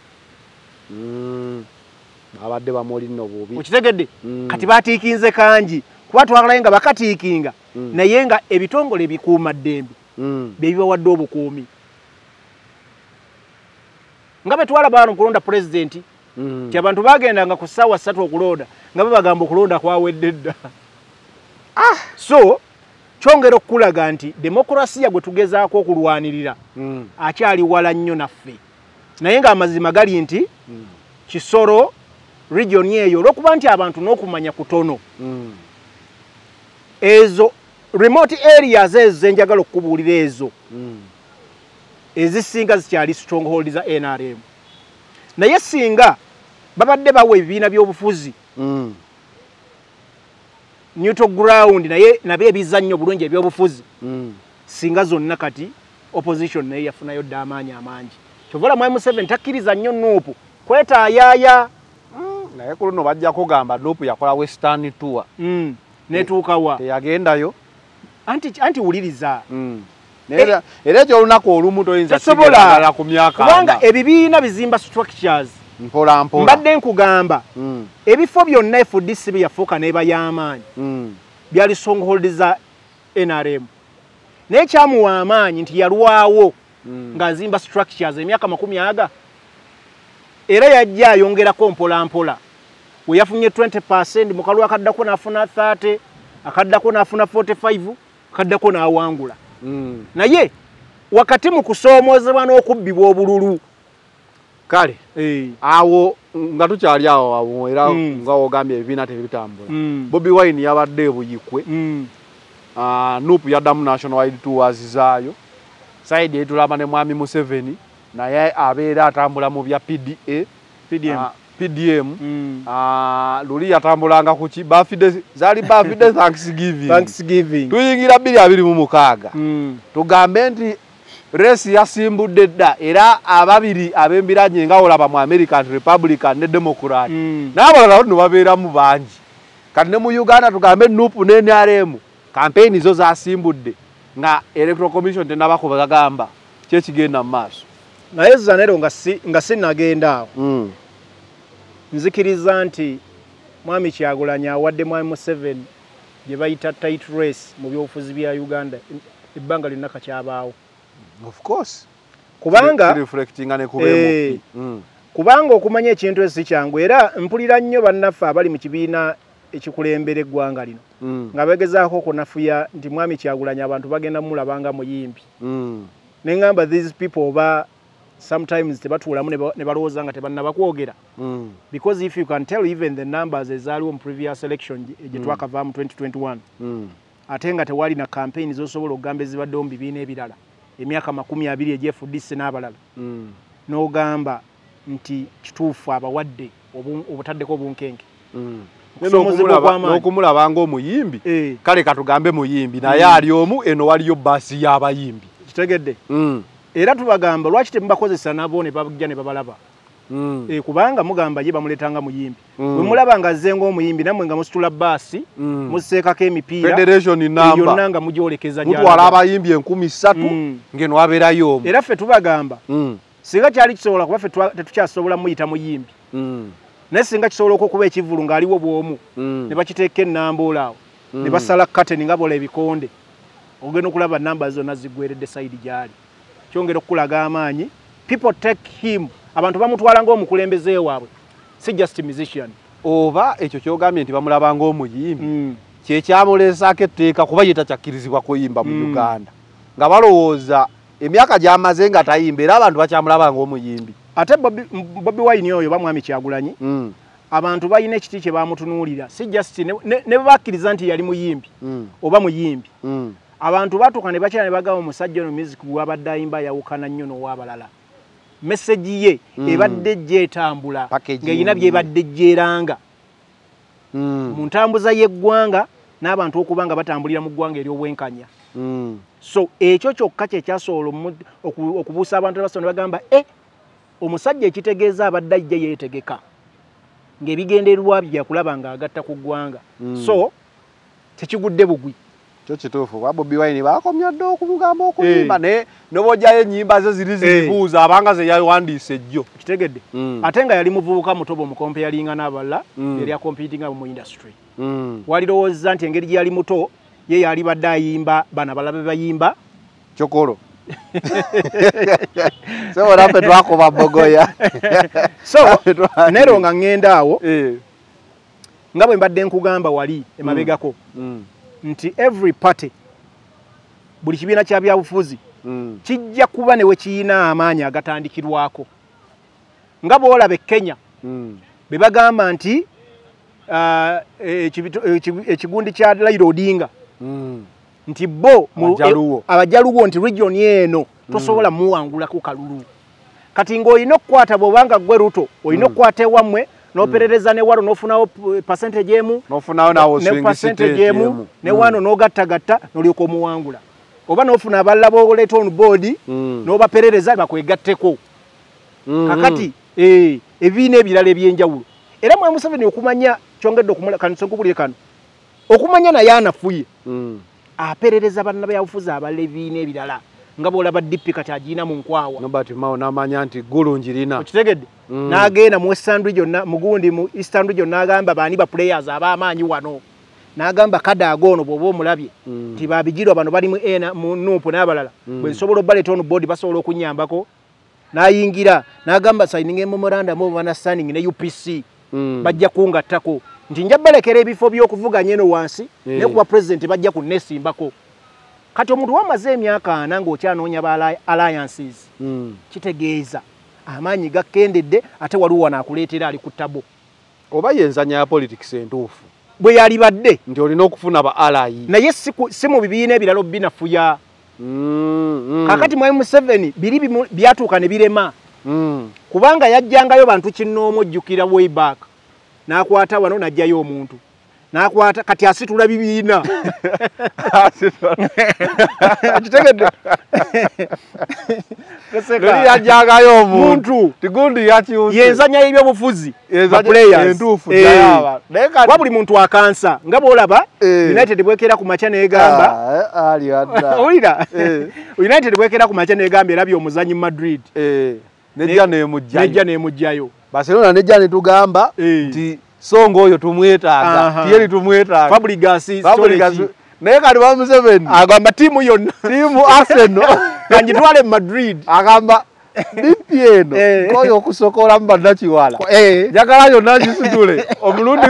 abadde bamulino bubi okitegedde kati batiikinze kangi kuba twagalayo nga bakatiikinga naye nga ebitongole bikuuma ddembe byebibawadde obukuumi nga betwalaba wano kulonda pulezidenti ti abantu bagendanga ku ssaawa 3 okulonda nga babagamba okulonda kwawedde dda so kyongera okulaga nti demokrasiya gwe tugezaako okulwanirira akyali wala nnyo naffe naye nga amazima gali nti Kisoro region eyo olwokuba nti abantu n'okumanya kutono ezo remote areas ezo zenjagala okukubuulira ezo ezisinga zikyali stronghold za NRM naye singa babadde bawa ebibiina by'obufuzi neutral ground naye nabyo ebizannyo bulungi eby'obufuzi singa zonna kati opposition naye yafunayo dda amaanyi amangi kyovola Mwami Museveni takkiriza nnyo nuupu kwetaayaaya naye ku luno bajja kugamba nuupu yakola western tour netuukawa teyagendayo anti wuliriza era ekyo olunaku olumu toyinza kisobola ku myaka kubanga ebibiina bizimba structures mpola mpola mbadde nkugamba ebifo byonna FDC byafuuka n'eba y'amaanyi byali stronghold za NRM naye kyamuwa amaanyi nti yalwawo ng'azimba structures emyaka 10 era yajja ayongerako mpola mpola we yafunye 20% mu kalulu akaddako n'afuna 30 akaddako n'afuna 45 akaddako n'awangula naye wakati mu kusoomozebwa n'okubbibwa obululu kale awo nga tukyali awo era nga wogambye ebibiina tebitambula Bobi Wine yabadde buyikwe nuupu yaddamu national wide tours zaayo side etulaba ne Mwami Museveni naye abeera atambula mu bya PDM luli yatambulanga ku ki zali Thanksgiving tuyingira 2026 tugambe nti Race yasimbudde dda era ababiri abembiranye nga olaba mu American Republican ne Democrat. N'abalala no babeeramu bangi. Kati ne mu Uganda tugambe NUP ne NRM campaign zo zasimbudde nga Electoral Commission tenabako bagamba kye kigenda mu maaso. Naye Zanero nga sinagenda awo. Nzikiriza nti Mwami Kyagulanyi awadde Mwami Museveni gye bayita tight race mu byobufuzi bya Uganda ebbanga lyonna kakyabaawo. Of course. Kubanga reflecting ane kubemu. Kubanga okumanya ekintu esi kyangu era mpulira nnyo bannaffe abali mu kibiina ekikulembera eggwanga lino. Nga begezaako okunafuya nti Mwami Kyagulanyi abantu bagenda mulabanga muyimbi. Nengamba these people oba sometimes tebatuulamu ne balowooza nga tebannaba kwogera. Because if you can tell even the numbers ezaaliwo mu previous election gye twakavaamu 2021 ate nga tewali na campaign zosobola okugamba ezibaddewo mu bibiina ebirala emyaka 20 egyefudise n'abalala n'ogamba nti kituufu abawadde obutaddeko obunkenke n'okumulaba ng'omuyimbi kale katugambe muyimbi naye ali omu eno waliyo baasi y'abayimbi kitegedde era tubagamba lwaki temubakozesa nabo ne bajja ne babalaba kubanga mugamba ye bamuletanga muyimbi bwe mulaba nga azze ng'omuyimbi nammwe nga musitula baasi museekako emipiira federation number yonna nga mugyolekeza mutwala abayimbi 3,000 ngeno wabeerayo omu era ffe tubagamba singa kyali kisobola kuba ffe tetukyasobola muyita muyimbi naye singa kisobola okuba ekivulu ng'aliwo bw'omu ne bakiteeka ennamboola awo ne basala kateni nga bola ebikonde ogenda okulaba namba zonna ziggweredde sayidi gyali kyongera okukulaga amaanyi people take him abantu bamutwala ng'omukulembeze waabwe si just musician oba ekyo kyogambye nti bamulaba ng'omuyimbi kyekyamuleesaako etteeka kuba ye takyakkirizibwa kuyimba mu Uganda nga balowooza emyaka gy'amaze nga tayimba era abantu bakyamulaba ng'omuyimbi ate Bobi Wine oyo bamwami Kyagulanyi abantu balina ekiti kye bamutunuulira si just ne bakkiriza nti yali muyimbi oba muyimbi abantu batuuka ne bakyala ne bagamba omusajja ono music gw'abadde ayimba yawukana nnyo n'ow'abalala message ye ebadde gyetambula ng'erina byebadde gyeranga mu ntambuza y'eggwanga n'abantu okuba nga batambulira mu ggwanga ery'obwenkanya so ekyo kyokka kye kyasobola okubuusa abantu abasobola ne bagamba omusajja ekitegeeza abadde ajja yeetegeka ng'ebigendererwa bya kulaba ng'agatta ku ggwanga so tekigudde bugwi kyo kituufu ba Bobi Wine bakomya dda okugamba okuyimba ne bojjayo ennyimba ze ziri zibuuza abanga ze yawandiise jjo kitegedde ate nga yali muvubuka mutobo mukompe yalinga n'abalala yali akompitinga mu industry walirowooza nti engeri gye yali muto ye yali badde ayimba bana balabe bayimba kyokolo so rape twakoba bogoya so nero nga ngenda awo nga bwe mbadde nkugamba wali emabegako nti every party buli kibiina kya byabufuzi kijja kuba ne we kiyina amaanyi agatandikirwako nga bw'olaba Kenya be bagamba nti ekigundi kya Raila Odinga nti bo abajaluwo nti region eno tosobola muwangulako kalulu kati ng'olina okukwata bw'obanga gwe Ruto olina okukwata ewammwe n'operereza ne wano n'ofunawo percentage emu n'ofunawo nawo percentage emu ne wano n'ogattagatta n'olyoka omuwangula oba n'ofuna abalala b'oleeta on board n'obaperereza bakwegatteko kakati ebibiina ebirala ebyenjawulo era Mwami Museveni okumanya kyongedde okumulekanisonkubulire kano okumanya naye anafuye aperereza bannabyabufuzi abalala ebibiina ebirala nga bw'olaba DP kati agiina mu nkwawa Nobert Mao n'amanya nti gulungi lina okitegedde n'agenda mu Western Region mugundi mu Eastern Region n'agamba baani ba players ab'amaanyi wano n'agamba Kadaga ono bw'oba omulabye nti babigirwa bano bali mu NUP n'abalala bwe nsobola obbaleeta on board basobola okunyambako n'ayingira n'agamba signing memorandum of understanding ne UPC bajja kungattako nti nja balekera ebifo by'okuvuganya eno wansi ne kuba president bajja kunnesimbako kati omuntu wamaze emyaka 4 ng'okyanoonya ba alliances kitegeeza amaanyi gakkendedde ate waliwo wanaakuleetera ali ku ttabo oba yenzanya ya politics entuufu bwe yalibadde nti olina okufuna ba ally naye si mu bibiina ebirala binafuya kakati Mwami Museveni biri byatuuka ne birema kubanga yajjangayo bantu kinnoomu ojjukira way back n'akwata wano n'ajjayo omuntu n'akwata kati asitula bibiina akitegedde Loli yajjagayo omuntu tigundi yakiwuse yenzanya y'ebyobufuzi entuufu yaba wa buli muntu akansa nga bw'olaba United bwekera ku macha n'egamba ali adda owulira United bwekera ku macha n'egamba erabye omuzanyi Madrid nejja n'emujjayo Barcelona nejja ne tugamba nti Songo oyo tumwetaaga Thierry tumwetaaga Fabregas naye kati bamuseveni agamba tiimu yonna tiimu Arsenal kanjitwale Madrid agamba bipi eno koyo okusokola mu bannakiwala njagala yonna ngisitule omulundi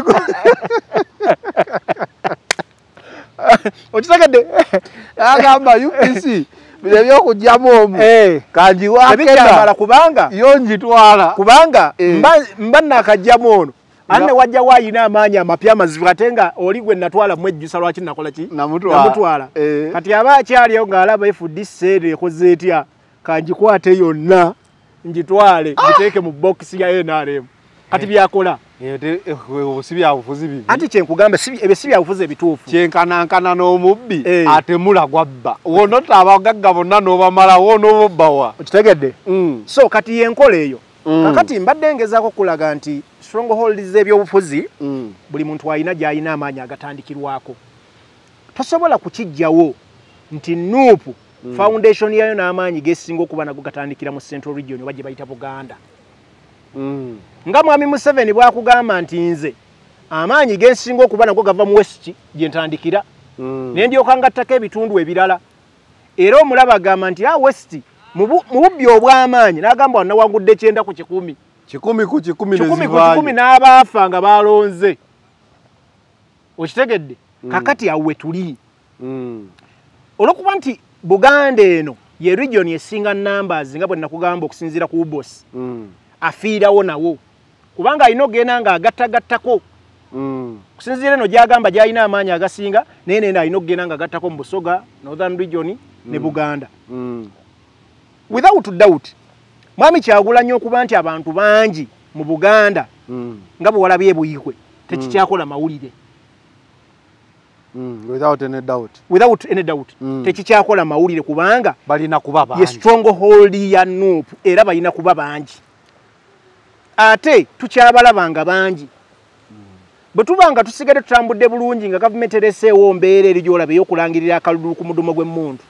okitegedde agamba UPC bile byokujjamu omu kanjiwakenda kubanga yo njitwala kubanga mba nakajjamu ono anne wajja wayina amaanyi amapya amazibu ate nga oli gwe natwala mwejjusa lwaki nakola ki namutwala kati aba akyaliyo ng'alaba FDC ekoze etya kanjikwate yonna njitwale ngiteeke mu box ya NRM kati byakola obusibyabufuzi bibi ati kyenkugamba ebisibyabufuzi ebituufu kyenkanankana n'omubbi atemula gwabba wonota abagagga bonna n'obamala wonobobbawa okitegedde so kati yenkola eyo kakati mbadde ngezaako kulaga nti strongholds z'ebyobufuzi buli muntu alina gy'alina amaanyi agatandikirwako tosobola kukijjawo nti nuupu foundation yayo n'amaanyi gesinga okuba nago gatandikira mu Central Region oba gye bayita Buganda nga mwami Museveni bwakugamba nti nze amaanyi gensinga okuba nago gava mu West gye ntandikira ne ndyoka ngattako ebitundu ebirala era omulaba agamba nti West mu bubbi obw'amaanyi n'agamba wanawangudde 9 ku 10 100 ku 10 10 n'abaafa nga balonze okitegedde kakati awe tuli olwokuba nti Buganda eno ye region esinga numbers nga bwe nakugamba okusinziira ku boss afiirawo nawo kubanga alina ogenda nga agattagattako kusinziira eno gyagamba gyalina amaanyi agasinga naye nenda alina okugenda nga agattako mu Busoga Northern Region ne Buganda without doubt mwami Kyagulanyi okuba nti abantu bangi mu Buganda nga bwe walabye ebuyikwe tekikyakola mawulire without any doubt tekikyakola mawulire kubanga balina kuba bangi ye stronghold ya Nuup era balina kuba bangi ate tukyabalabanga bangi bwe tubanga tusigade tutambudde bulungi nga gavumenti ereseewo mbeera eri gy'olaba ey'okulangirira akalulu ku mudumo gw'emmundu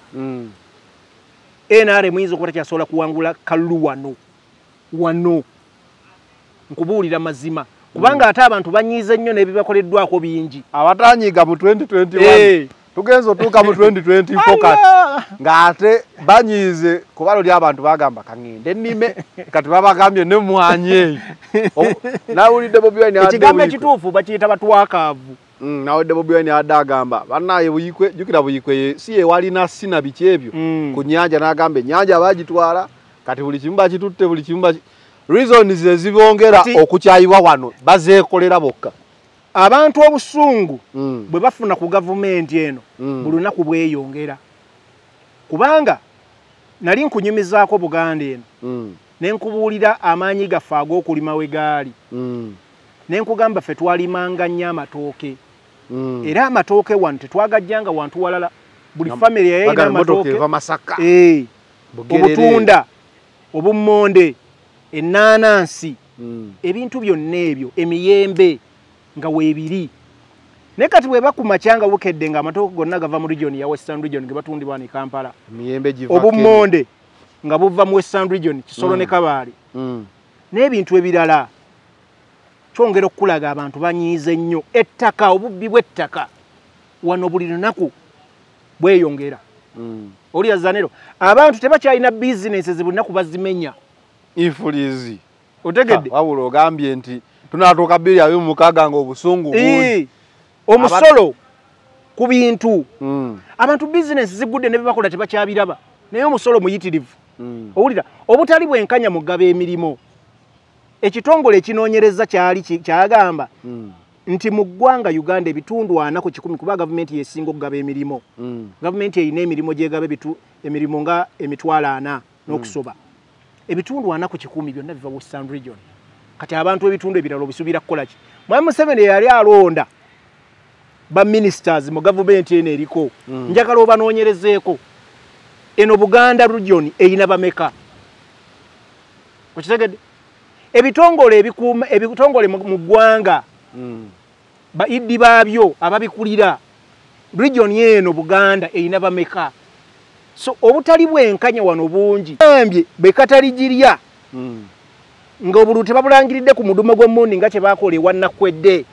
NRM muyinza okuba takyasobola kuwangula kalulu wano nkubuulira mazima kubanga ate abantu banyiize nnyo n'ebibakoleddwako bingi abatanyiiga mu 2021 tugenza otuuka mu 2024 kati ng'ate banyiize kuba luli abantu bagamba kaŋŋende ennime kati babagambye ne mwanyi eyo nawulidde Bobi Wine ekigambo ekituufu bakiyita batwakaavu nawulidde Bobi Wine adde agamba bannaye buyikwe jjukira buyikwe si ye walina sina biki ebyo ku nnyanja n'agamba ennyanja baagitwala kati buli kimu bakitutte buli kimu reasons ezibongera okukyayibwa wano bazeekolera bokka abantu obusungu bwe bafuna ku gavumenti eno buli lunaku bweyongera kubanga nali nkunyumizaako Buganda eno ne nkubuulira amaanyi gaffe ag'okulima we gaali ne nkugamba ffe twalimanga nnyo amatooke era amatooke wano tetwagajjanga wantu walala buli famire yayina amatooke obutunda obummonde ennaanansi ebintu byonna ebyo emiyembe nga weebiri naye kati bwe bakumacyanga bukedde nga amatooke gonna gava mu region ya Western Region ge batundibwa ne Kampala obummonde nga buva mu Western Region Kisoro ne Kabaale n'ebintu ebirala kyongera okulaga abantu banyiize nnyo ettaka obubbi bw'ettaka wano buli lunaku bweyongera olya zanero abantu tebakyalina business zibunaku bazimenya infulizi otegedde wabula ogambye nti tunatuuka 2026 nga obusungu bungi omusolo ku bintu abantu business zigudde ne bibakola tebakyabiraba naye omusolo muyitirivu owulira obutali bwenkanya mu ggaba emirimu ekitongole ekinoonyereza kyagamba nti mu ggwanga Uganda ebitundu 40 ku 10 kuba gavumenti yesinga okugaba emirimu gavumenti erina emirimu gyegaba emirimu nga emitwalo 40 n'okusoba ebitundu 40 ku 10 byonna biva Western Region kati abantu ebitundu ebirala obisubira kukola ki Mwami Museveni yali alonda ba ministers mu government eno eriko njagala obanoonyerezeeko eno Buganda region eyina bameka kukitegedde ebitongole mu ggwanga baiddi baabyo ababikulira region eno Buganda eyina bameka so obutali bwenkanya wano bungi ambye bekataligirya nga obulu tebabulangiridde ku mudumo gw'emmundi nga kye baakola ewannakwedde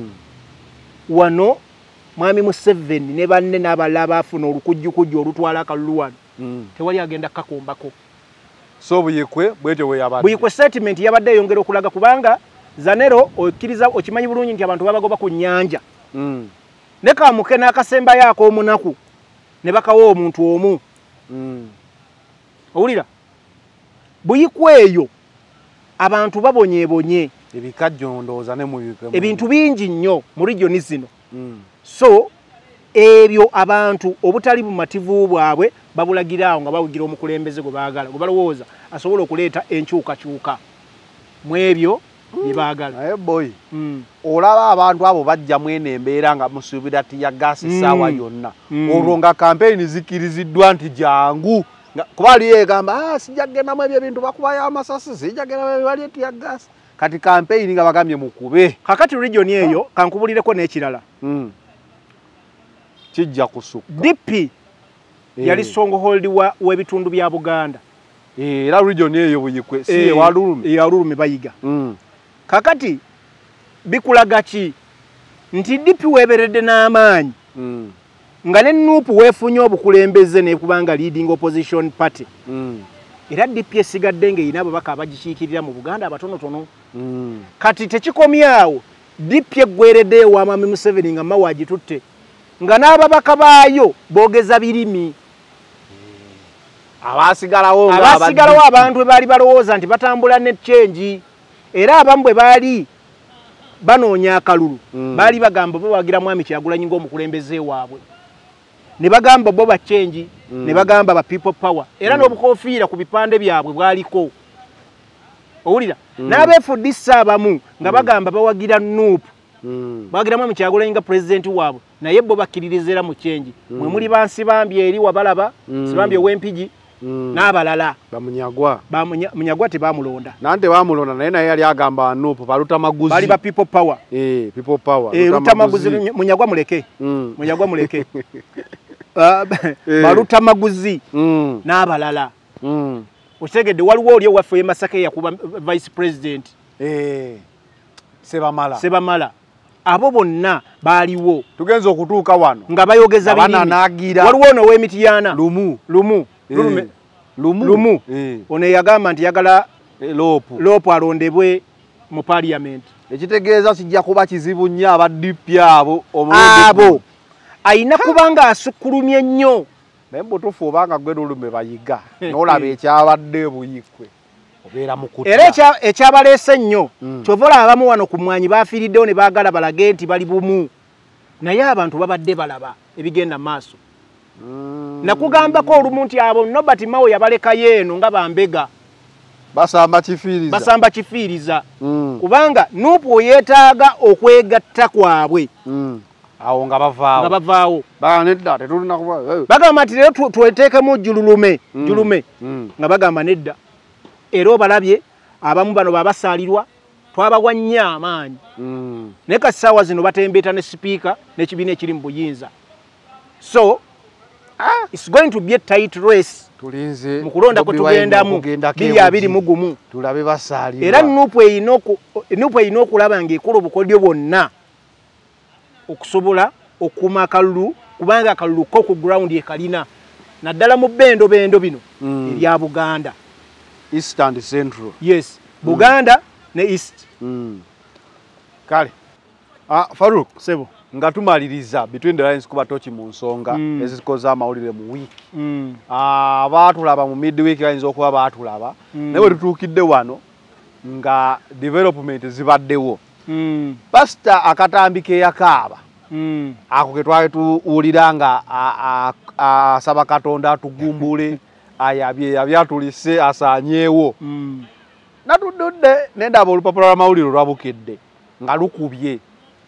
wano mwami Museveni ne banne n'abalala baafuna olukujjukujju olutwala akalulu wano tewali agenda kakombako so buyikwe bwetyo bwe yabadde buyikwe statement yabadde eyongera okulaga kubanga Zanero okkiriza okimanyi bulungi nti abantu babagoba ku nnyanja ne Kamuke n'akasemba yaako omunaku ne bakawo omuntu omu owulira buyikwe eyo abantu babonyeebonye ebikajjo ndowooza ne mu ebintu bingi nnyo mu regioni zino so ebyo abantu obutali bumativu bwabwe babulagiraawo nga bawugira omukulembeze gwe baagala gwe balowooza asobola okuleeta enkyukakyuka mu ebyo bye baagala naye boy olaba abantu abo bajja mwene embeera nga musuubira tiya gaasi ssaawa yonna olwo nga kampeyini zikiriziddwa nti jangu kuba aliyo egamba sijja kugendamu ebyo ebintu bakubayo amasasi sijja kugendamu ebyo bali tiya gaasi kati kampeyini nga bagambye mukube kakati region eyo kankubulireko n'ekirala kijja kusukka DP yali stronghold w'ebitundu bya Buganda era region eyo buyikwe si ewalulume bayiga kakati bikulaga ki nti DP weeberedde n'amaanyi nga ne Nuupu weefunye obukulembeze nekubanga leading opposition party era DP esigadde ng'erina ababaka abagikiikirira mu Buganda abatonotono kati tekikomyawo DP eggweredde ewa Mwami Museveni nga mawa agitutte nga n'ababaka baayo boogeza birimi abasigalawo abantu baali balowooza nti batambula ne change era abamu bwe baali banoonya akalulu baali bagamba bo bagira Mwami Kyagulanyi ng'omukulembeze waabwe ne bagamba bo ba change ne bagamba ba people power era n'obukofiira ku bipande byabwe bwaliko owulira n'abeefudisa abamu nga bagamba bawagira Nuupu bagira Mwami Kyagulanyi nga president waabwe naye bo bakkiririzera mu change mwe muli bansi bambye eri wabalaba sibambye w'empigi n'abalala Munyagwa tebamulonda nante bamulonda naye yali agamba Nuupu baluta maguzi bali ba people power people power luta maguzi Munyagwa muleke Munyagwa muleke baluta maguzi n'abalala okitegedde waliwo oli owaffe Masaka yakuba vice president Sebamala abo bonna baaliwo tugenza okutuuka wano nga bayogeza binanagira waliwo ono w'Emityana lumu ono yagamba nti yagala lopu alondebwe mu parliament ekitegeeza kijja kuba kizibu nnyo aba DP abo ayina kubanga asukkulumye nnyo naye mbutufu obanga gwe lulume bayiga n'olaba ekyabadde buyikwe obeera mukuta era ekyabaleese nnyo kyovola abamu wano ku mwanyi baafiiriddewo ne baagala balage nti bali bumu naye abantu babadde balaba ebigenda maaso nakugambako olumu nti abo Nobert Mao yabalekayo eno nga bambega basamba kifiiriza kubanga Nuupu oyeetaaga okwegatta kwabwe awo nga bavaawo bagamba nti leero tweteekemu julume nga bagamba nedda era obalabye abamu bano babasaalirwa twabawa nnyo amaanyi naye kati ssaawa zino batembeeta ne sipiika n'ekibiina ekiri mu buyinza so it's going to be a tight race tulinze mu kulonda kwe tugendamu 2021 tulabe basaalirwa era Nuupu erina okulaba ng'ekola obukodyo bwonna okusobola okuma akalulu kubanga akalulu ko ku ground ekalina naddala mu bendo bino erya Buganda East and Central yes Buganda ne East kale Farouk sebo nga tumaliriza between the lines kuba tochi mu nsonga ezikoza amawulire mu week abaatulaba mu midweek ayinza okuba baatulaba naye bwe tutuukidde wano nga development zibaddewo pastor akatambi ke yakaaba ako ke twali tuwulira nga asaba Katonda atugumbule yabyatulise asaanyeewo natudde nendaba olupapula lw'amawulire olwabukedde nga lukubye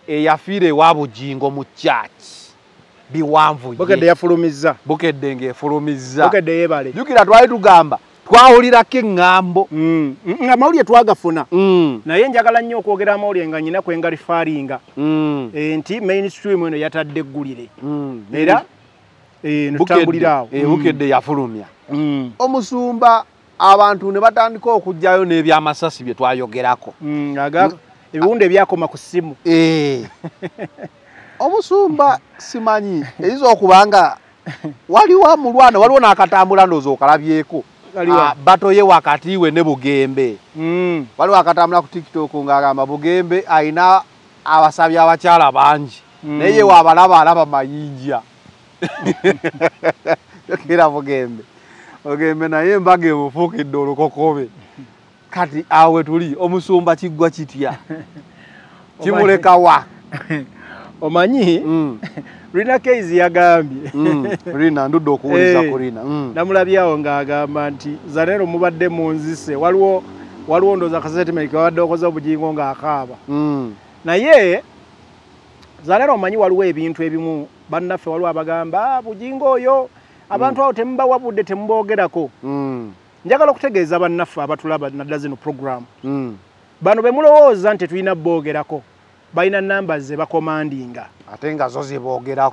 eyafiira ewa Bugingo mu church biwanvu Bukedde yafulumizza Bukedde ng'efulumizza Bukedde yeebale jjukira twali tugamba twawulirako eŋŋambo nga mawulire twagafuna naye njagala nnyo okwogera amawulire nga nyina kwenga rifaaringa nti mainstream eno yatadde eggulire era netutambuliraawo Bukedde yafulumya omusumba abantu ne batandika okujjayo n'ebyamasasi bye twayogerako ebiwundu ebyakoma ku ssimu omusumba simanyi eyinza okubanga waliwo n'akatambula ndowooza okalabyeko batoye wakati we ne Bugembe waliwo akatambula ku TikTok ng'agamba Bugembe ayina abasabye abakyala bangi naye waabalaba mayinja era Bugembe naye embaga emufuukidde olukokobe kati awe tuli omusumba kiggwa kitya kimuleka wa omanyi Rina Case yagambye Rina ndudde okuwuliza ku Rina namulabyawo ng'agamba nti Zanero mubadde munzise waliwo ndooza kasetimenti kabadde okoze Bugingo ng'akaaba naye Zanero omanyi waliwo ebintu ebimu bannaffe waliwo abagamba Bugingo oyo abantu awo temubawabudde temuboogerako njagala okutegeeza bannaffe abatulaba nadda zino program bano be mulowooza nti tulina boogerako balina namba ze bakomandinga ate nga zo ziboogerako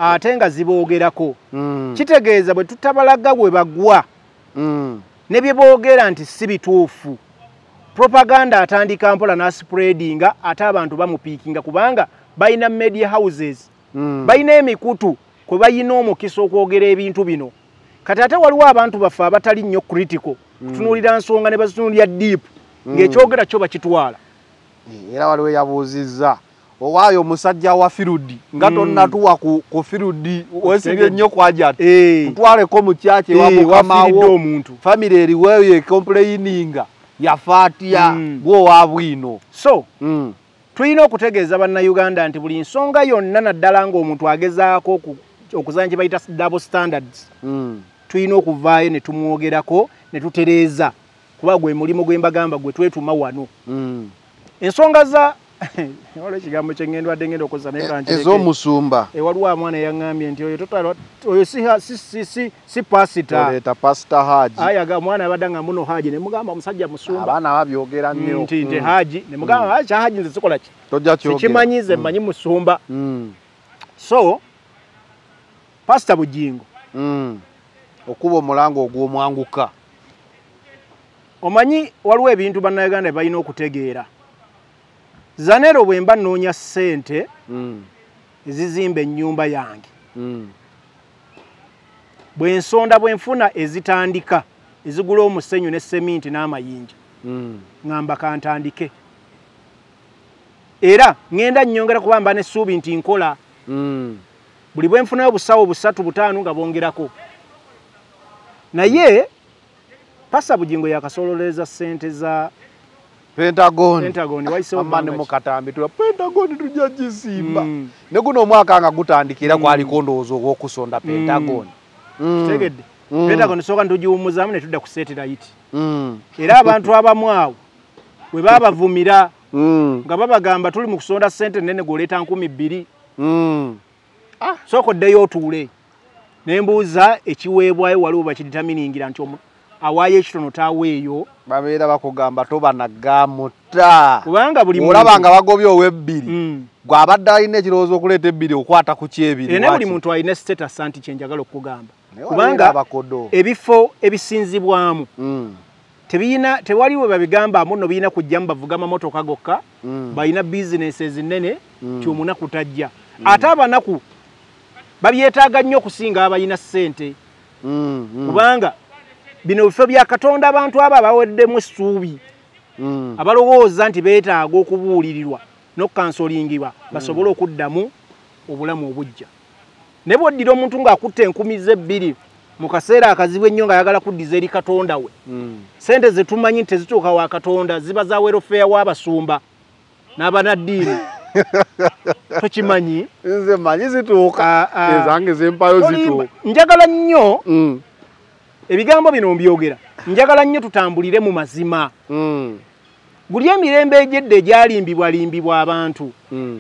kitegeeza bwe tutabalaga bwe bagwa ne bye boogera nti si bituufu propaganda atandika mpola n'aspreadinga ate abantu bamupiikinga kubanga balina media houses balina emikutu kwe balina omukisa okwogera ebintu bino kati ate waliwo abantu baffe abatali nnyo critical kutunuulira nsonga ne bazitunuulira deep ng'ekyogera kyo bakitwala era waliwo yabuuzizza owaayo omusajja wa Firudi nga tonnatuwa ku Firudi wesibye nnyo kwajat tutwaleko mu kyaki ewa mukamawo omuntu family eriweeyo ecomplaininga yafa atya gwe owaabwino so tulina okutegeeza bannayuganda nti buli nsonga yonna naddala ng'omuntu agezaako okuzanya kye bayita double standards tulina okuvaayo ne tumwogerako ne tutereeza kuba gwe mulimu gwe mbagamba gwe twetuma wano ensonga za wale kigambo kyengendo ngenda okoza naye kanje ez'omusumba waliwo amwana yaŋŋambye nti oyo si pasita oleta pasita Haji ayaga mwana abadde nga muno Haji ne mugamba omusajja musumba abaana babyogera nnyo nti Haji ne mugamba kya Haji nze sikola ki tojja kyogera sikimanyize mmanyi musumba so pasita Bugingo okuba omulango ogw'omwanguka omanyi waliwo ebintu bannayuganda balina okutegeera Zanero bwe mba nnoonya ssente ezizimba ennyumba yange bwe nsonda bwe nfuna ezitandika ezigula omusenyu ne seminti n'amayinja ngamba kantandike era ngenda nnyongera kuba mba n'essuubi nti nkola buli bwe nfunayo busawo 3 5 nga bongerako naye Pasa Bugingo yakasololeza ssente za Pentagon waiso amane mukatambi tula Pentagon tujja gisimba ne guno omwaka nga gutandikira kwali kondoozo ogw'okusonda Pentagon tegedde Pentagon soka ntujiwumuzamu ne tudda ku satellite era abantu abamu awo bwe babavumira nga babagamba tuli mu kusonda ssente nene goleta 2,000 soko ddeyo otuule nembuuza ekiweebwayo waliwo bakiditaminingira nti awaayo ekitono taaweeyo babeera bakugamba tobanagamuta kubanga buli olaba nga bagobye ow'ebbiri gw'abadde alina ekirowoozo okuleeta ebbiri okwata ku kyebiri ne buli muntu alina status anti kyenjagala okugamba kubanga ebifo ebisinzibwamu tewaliwo babigambaamu nno birina kujjamu bavuga amamotoka gokka balina bizinesi ezinene kyomunaku tajja ate abanaku babyetaaga nnyo okusinga abalina ssente kubanga bino bifo bya Katonda abantu abo abaweddemu essuubi abalowooza nti beetaaga okubuulirirwa n'okukansolingibwa basobole okuddamu obulamu obujja ne bw'oddira omuntu ng'akutte 2,000 mu kaseera akazibu ennyo ng'ayagala kuddiza eri Katonda we ssente ze tumanyi nti tezituuka wa Katonda ziba za welfare w'abasumba n'abanaddiini tokimanyi nze manyi zituuka ezange zempayo zituuka njagala nnyo ebigambo bino mbyogera njagala nnyo tutambulire mu mazima buli emirembe egyedde egyalimbibwalimbibwa abantu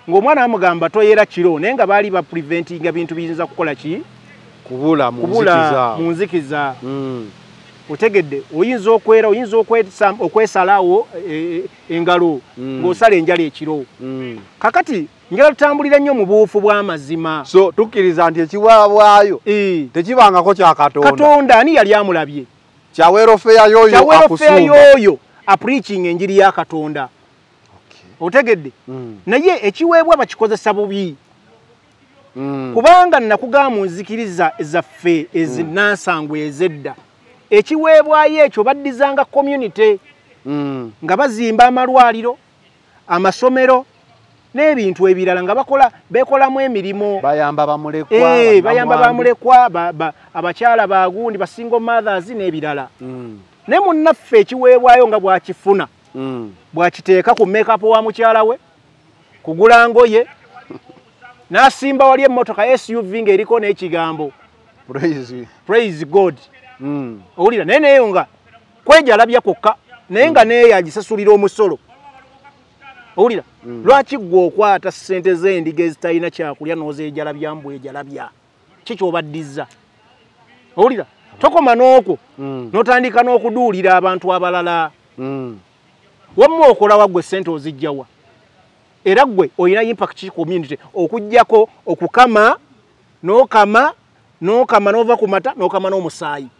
ng'omwana amugamba toyera kiro naye nga baali ba preventinga bintu biyinza kukola ki kubula mu nzikiza otegedde oyinza okwera oyinza okwesalawo engalo ng'osala enjala ekiro kakati njala tutambulira nnyo mu buufu bw'amazima so tukkiriza nti ekiweebwayo tekibangako kya katonda ani yali amulabye kyaweerofeya yoyo apreaching enjiri ya katonda otegedde naye ekiweebwa bakikozesa bubi kubanga nakugamba mu nzikiriza ezaffe ezinansangwe ezedda ekiweebwayo ekyo baddizanga community nga bazimba amalwaliro amasomero n'ebintu ebirala nga bekolamu emirimu bayamba bamulekwa abakyala bagundi basingle mothers n'ebirala ne munnaffe ekiweebwayo nga bwakifuna bwakiteeka ku makeup wa mukyala we kugula ngoye n'asimba wali emmotoka SUV ng'eriko n'ekigambo praise God owulira naye neyo nga kwejalabya kwokka naye nga neyo agisasulira omusolo owulira lwaki gwe okwata ssente z'endiga ezitalina kyakulya n'ozeejalabya mbwejalabya kikyobaddiza owulira tokoma n'okwo n'otandika n'okuduulira abantu abalala wamma okola waggwe ssente ozijjawa era gwe olina impact community okujjako okukama n'okama n'ova ku mata n'okama n'omusaayi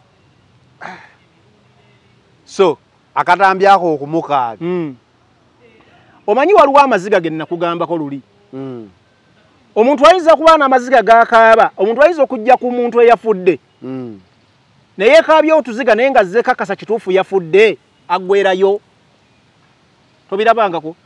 so akatambyako okumukaaga omanyi waliwo amaziga ge nakugambako luli omuntu ayinza kuba n'amaziga gakaaba omuntu ayinza okujja ku muntu eyafudde naye yekaabya otuziga naye nga zeekakasa kituufu yafudde aggwerayo tobirabangako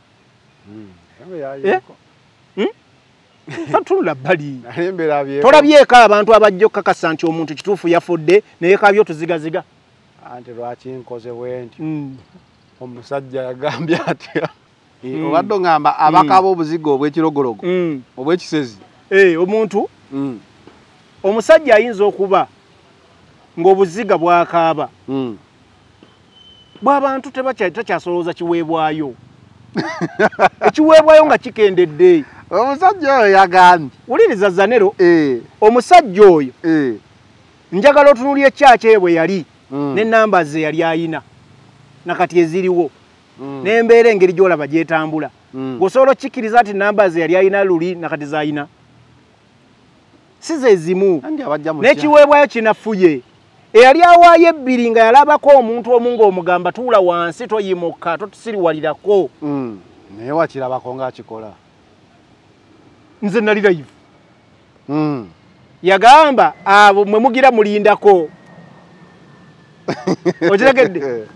tatunula bbali tolabyeko abantu abajja okukakasa nti omuntu kituufu yafudde naye yekaabya otuzigaziga anti lwaki nkoze bwenti omusajja yagambye atya obadde ngamba abakaba obuziga obw'ekirogologo obw'ekisezi omuntu omusajja ayinza okuba ng'obuziga bwakaaba bw'abantu takyasolooza kiweebwayo ekiweebwayo nga kikendedde omusajja oyo yagambye wuliriza zanero omusajja oyo njagala otunulya ekyaki eyo bwe yali n'ennamba ze yali ayina nakati eziriwo n'embeera engeri gy'olaba gyetambula gwosobola okkiriza nti namba ze yali ayina luli nakati zayina si ze zimu n'ekiweebwayo kinafuye eyali awaayo ebbiri nga yalabako omuntu omu ng'omugamba tuula wansi toyimuka totusiriwalirako naye wakirabako ng'akikola nze nali live yagamba abo mwe mugira mulindako okitegedde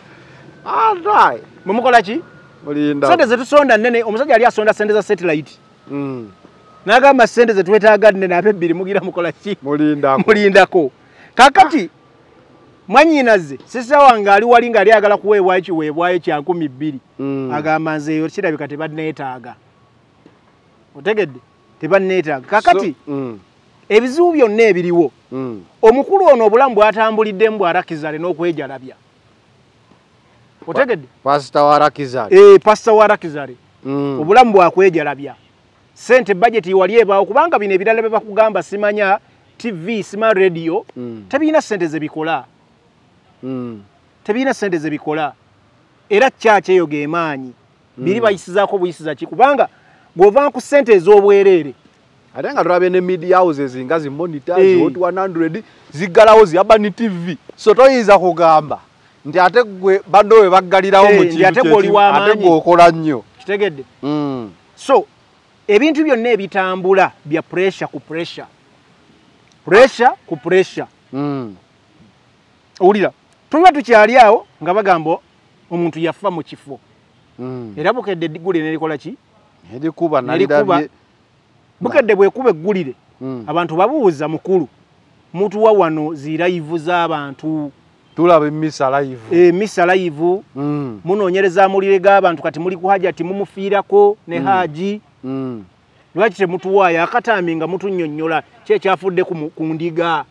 mwe mukola ki sente zetusonda nnene omusajja yali asonda sente za satellite n'agamba sente zetwetaaga nnene ate ebbiri mugira mukola ki mulindako kakati mwanyinaze sisa wange ali wali nga ali agala kuweebwayo kiweebwayo kya 200 agamba nzeeyo kirabika tebanneetaaga otegedde tebanneetaaga kakati ebizibu byonna ebiriwo omukulu ono obulamu bwatambuliddemu bwarakizale n'okwejalabya otegedde pasita warakizale pasita warakizale obulamu bwakwejalabya sente budget wali ebaawo kubanga bino ebirala bye bakugamba simanya TV sima radio tebina sente zebikola tebina sente zebikola era kyaki eyo gemaanyi biri bayisizaako buyisiza ki kubanga gwova ku sente ez'obwereere ate nga tulabe ne media houses nga zi monitors hot 100 zigalawo zi Urban TV so toyinza kugamba nti ate gwe bando we baggalirawo mu kintu ate gwe okola nnyo kitegedde so ebintu byonna ebitambula bya pressure ku pressure ku pressure owulira tuliba tukyali awo nga bagamba omuntu yafa mu kifo era bukedde eggulire nerikola ki erikuba nalirabye bukedde bwekuba eggulire abantu babuuza mukulu mutuwa wano zirayivu z'abantu tulaba emisa live misa live munoonyereza mulire g'abantu kati muli ku hajati mumufiirako ne haji lwaki temutuwaayo akatami nga mutunnyonnyola ki ekyafudde ku ndiga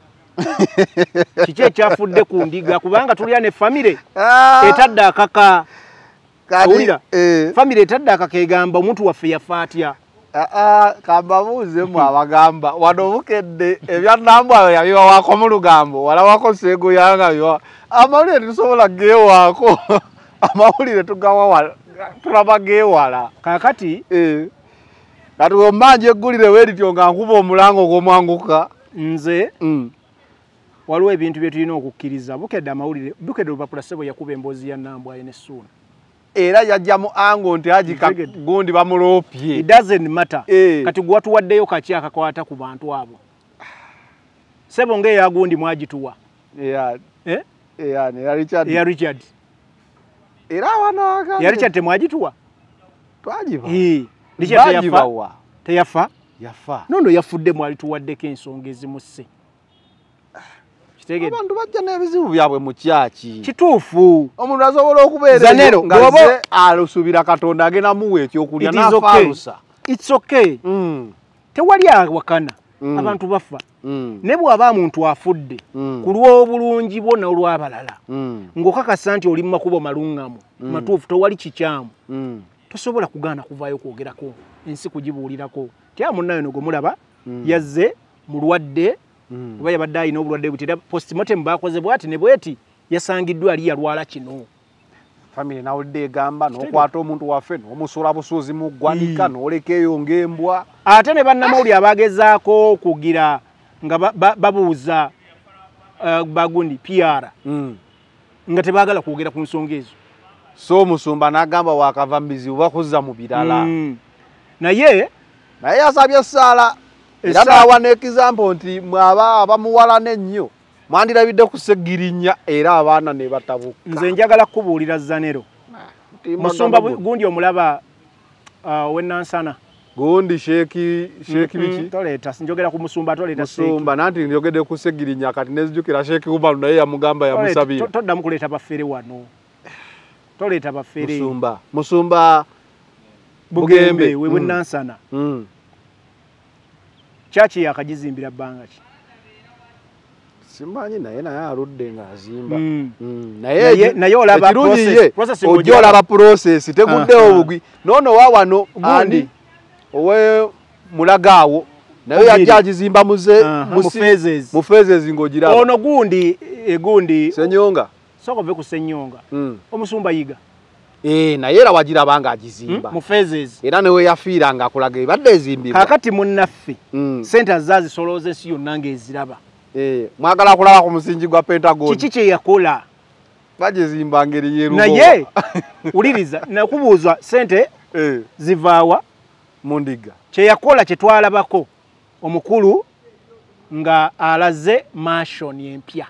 kiki ekyafudde ku ndiga kubanga tulya ne famire etadde akaka Awulira family etadde akakegamba omuntu waffe yafa atya. Kambabuuzemu abagamba wano bukedde ebyannambwayo yabiwawako mu lugambo walawako seego yanga biwa amawulire tusobola geewaako amawulire tulaba geewala kaakati kati wemmanja eggulire weerityo nga nkuba omulango gw'omwanguka nze waliwo ebintu bye tulina okukkiriza bukedde amawulire bukedde olupapula ssebo yakuba emboozi ya Nambwayo n'Essuuna era yajja mu ango nti agika gundi bamuloopye. It doesn't matter. Kati gwatuwaddeyo kaki akakwata ku bantu abo. Sebo ngeya gundi mwagituwa. Ne Richard. Ya Richard. Era wano ya Richard temwagituwa. Twagiba. Richard yafa. Teyafa? Yafa. Nono yafudde mwali tuwaddeko ensonga ezimusse. Abantu bajja n'ebizibu byabwe mu kyaki. Kituufu. Omuntu asobola okubeera nga ze alusubira Katonda agenda muwa ekyokulya n'afaalusa. It's okay. Tewali awakana. Abantu bafa. Ne bw'aba muntu afudde ku lw'obulungi bwo n'olw'abalala. Ng'okakasa nti oli mu makubo malungamu. Matuufu tewali kikyamu. Tosobola kugaana kuvaayo kwogerako. Ensi kugibuulirako. Tya munnayo no gomulaba yazze mulwadde. Oba yabadde alina obulwadde butera postmortem bakoze bwati ne bweti yasangiddwa ali yalwala kino. Family nawulidde egamba n'okwata omuntu waffe n'omusula busuuzi mu ggwanika n'olekeeyo ng'embwa. Ate ne bannamawulire abagezaako okugira nga babuuza bagundi PR nga tebaagala kwogera ku nsonga ezo. So Musumba n'agamba waakava mu bizibu bakuzza mu birala. Naye asabye Saala. Era n'awana example nti mwaba abamuwalana ennyo mwandirabidde ku Ssegirinya era abaana ne batabuka. Nze njagala kubuulira Zanero. Musumba gundi omulaba w'Nansana. Gundi Sheeki biki? Toleeta njogera ku Musumba toleeta Musumba nanti njogedde ku Ssegirinya kati nezijukira Sheeki Kubalu naye yamugamba yamusabira. Toddamu kuleeta bafere wano. Toleeta bafere. Musumba Bugembe we Nansana. Chachi yakajizimbira bbanga ki? Simanyi naye aludde ng'azimba. Naye olaba process olaba process teguddewo bugwi. Nono wawano gundi owe mulagaawo naye yajja agizimba mu phases ng'ogiraba. Ono gundi Senyonga. Sokove ku Senyonga. Omusumba yiga. Naye era wagiraba ng'agizimba. Mu phases. Era newe yafiira ng'akulaga ebadde ezimbibwa. Kakati munnaffe sente zaazisolooza ensi yonna ng'eziraba. Mwagala kulaba ku musingi gwa Pentagon. Kiki kye yakola? Bagizimba ngeri yeerubo. Naye uliriza nakubuuzwa sente zivaawa mu ndiga. Kye yakola kye twalabako omukulu nga alaze mansion empya.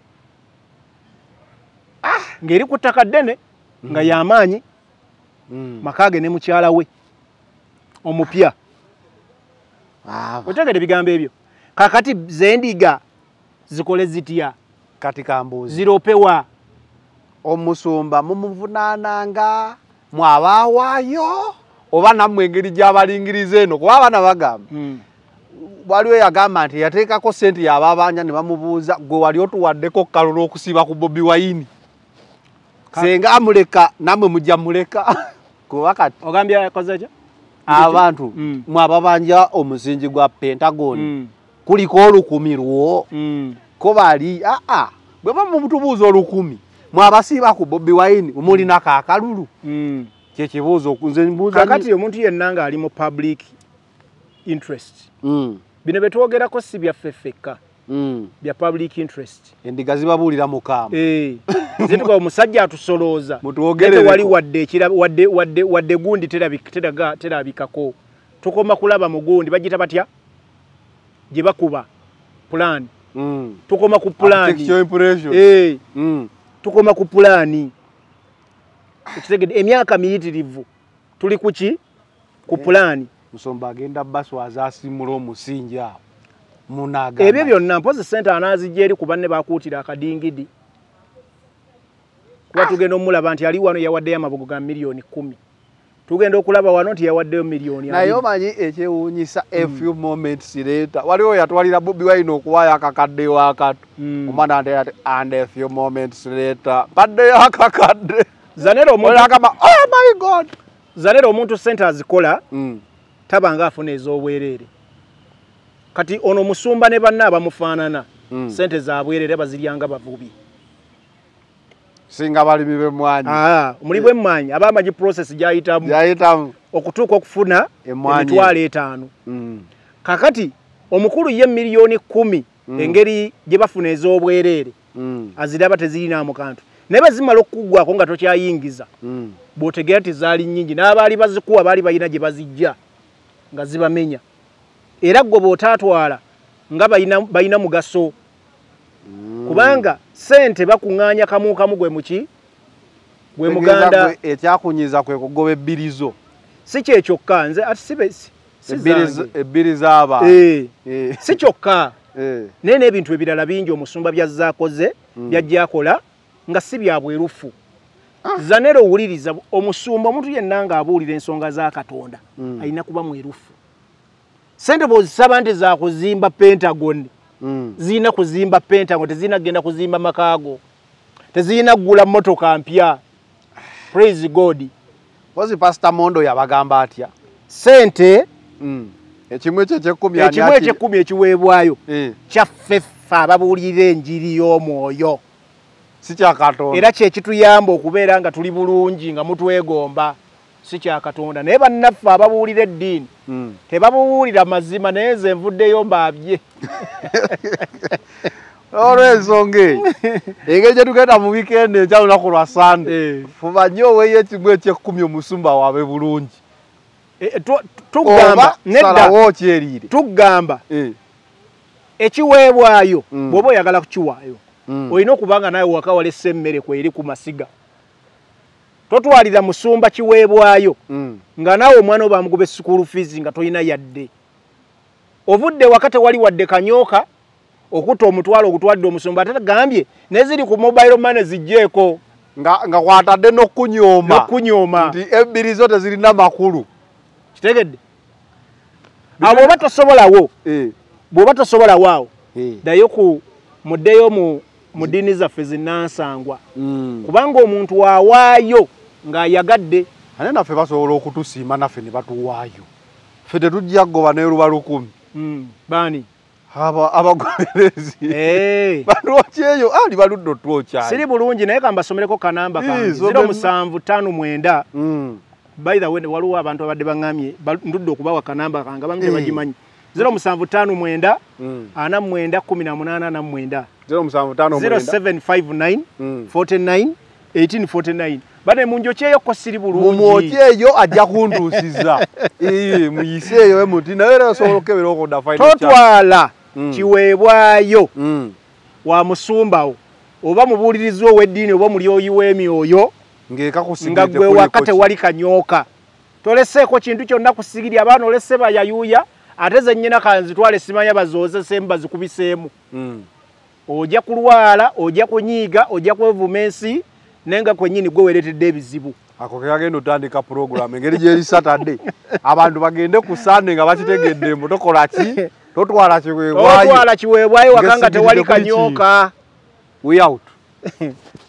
Ngeri ku ttaka ddene nga yamaanyi makage ne mukyala we omupya. Otegedde bigambo ebyo. Kakati zendiga zikole zitya kati kambuzi ziropewa Omusumba mumuvunaananga mwabawaayo oba nammwe engeri gy'abalingiriza eno kuba abaana bagamba waliwo yagamba nti yateekako sente yababanja ne bamubuuza gwe wali otuwaddeko kalulu okusiba ku Bobi Wine senga amuleka nammwe mujja muleka kuba kati ogambye yakoze ki abantu mwababanja omusingi gwa Pentagon kuliko olukumi lwo ko bali bwe bamutubuuza olukumi mwabasiba ku Bobi Wine omulina kakalulu kye kibuuzo nze mbuuza kakati omuntu yenna nga ali mu public interest bino betwogerako si byaffe ffekka bya public interest endiga zibabuulira mukaamu zituga omusajja atusolooza wali wadde gundi terabikako tukoma kulaba mu gundi bagita batya gye bakuba plan tukoma ku plan tukoma ku plan ekitegedde emyaka miyitirivu tuli kuki ku plan Musomba agenda baswaza asimula omusingi awo munaga ebyo byonna mpozi center anazijja eri kubanne bakuutira akadingidi kuba tugenda omulaba nti ali wano yawaddeyo amabugo ga milioni 10 tugenda okulaba wano nti yawaddeyo milioni naye omanyi ekyewuunyisa a few moments later waliwo yatwalira Bobi Wine okuwaayo akakadde akatu omwana ate and a few moments later baddeyo akakadde Zanero omuntu akaba oh my god Zanero omuntu sente azikola tabanga afuna ez'obwerere kati ono musumba ne banna abamufaanana sente za bwerere baziryanga bavubi singa balimi b'emmwanyi omuli bw'emmwanyi ab'amagi process gyayitamu okutuuka okufuna emitwalo 5 kakati omukulu ye miliyoni 10 engeri gye bafuna ez'obwerere aziraba tezirina mu kantu naye bazimala okuggwako nga tokyayingiza bw'otegeera nti zaali nnyingi n'abaali bazikuwa baali balina gye bazijja nga zibamenya era gwe bw'otaatwala nga balina mugaso kubanga sente bakuŋŋaanya kamu kamu gwe muki gwe muganda ekyakunyiza kwe kugoba ebbirizo si kyekyokka nze ati ebbiri z'aba si kyokka naye n'ebintu ebirala bingi omusumba byazaakoze byajjakola nga si bya bwerufu Zanero owuliriza omusumba omuntu yenna ng'abuulira ensonga za Katonda alina kuba mwerufu sente bw'ozisaba nti za kuzimba Pentagon zirina kuzimba Pentagon tezirina kugenda kuzimba makaago tezirina kugula mmotoka mpya praise God Pozi Pastor Mondo yabagamba atya sente ekimwe eky'ekkumi ekiweebwayo kyaffe ababuulira enjiri y'omwoyo si kya Katonda era kye kituyamba okubeera nga tuli bulungi nga mutwegomba si kya Katonda naye bannaffe ababuulira eddiini tebabuulira mazima naye nze nvuddeyo mbaabye olw'ensonga eyo engeri gye tugenda mu wiikendi enkya lunaku lwa Sande fuba nnyo oweeyo ekimu eky'ekkumi omusumba waabe bulungi tugamba salawo kyeriire tugamba ekiweebwayo bw'oba oyagala kukiwaayo olina okuba nga nawe waka walese emmere kweri ku masiga totwalira musumba kiweebwayo nga nawe omwana oba amugoba school fees nga tolina yadde ovudde waka tewali wadde kanyooka okutta omutwalo ogutwadde omusumba ate gambye neziri ku mobile money zijjeeko nga kwatadde n'okunyooma nti ebbiri zo tezirina makulu kitegedde abo bw'oba tosobolawo awo ddayo muddeyo mu ddiini zaffe zinnansangwa kubanga omuntu waawaayo ng'ayagadde ate naffe basobola okutusiima naffe ne batuwaayo ffe tetujja goba n'eruba 10 baani abagoberezi banokyeyo ali baludde otwokyayo siri bulungi naye kambasomereko kanamba kange 0759 by the way waliwo abantu abadde baŋŋamye ndudde okubawa kanamba kange abamu tebagimanyi 0759 49 0759 49 1849 bane munjokyeyo ko siri bulungi mumwokyeyo ajja kuntuusiza muyiseeyo emuti naye era osobola okukebera okoda totwala kiweebwayo wa musumbawo oba mubuulirizi ow'eddiini oba mulyoyi w'emyoyo nga gwe waka tewali kanyooka toleseeko kintu kyonna kusigiri abaana olese bayayuuya ate ze nnyina kanzitwale simanya bazoozesemu bazikubiseemu ojja kulwala ojja kunyiiga ojja kwevuma ensi naye nga kwennyini gwe weeretedde ebizibu ako ke kagenda otandika puroguramu engeri gyeri Saturday abantu bagende ku Sunday nga bakitegedde mbu tokola ki totwala kiweebwayo waka nga tewali kanyooka we out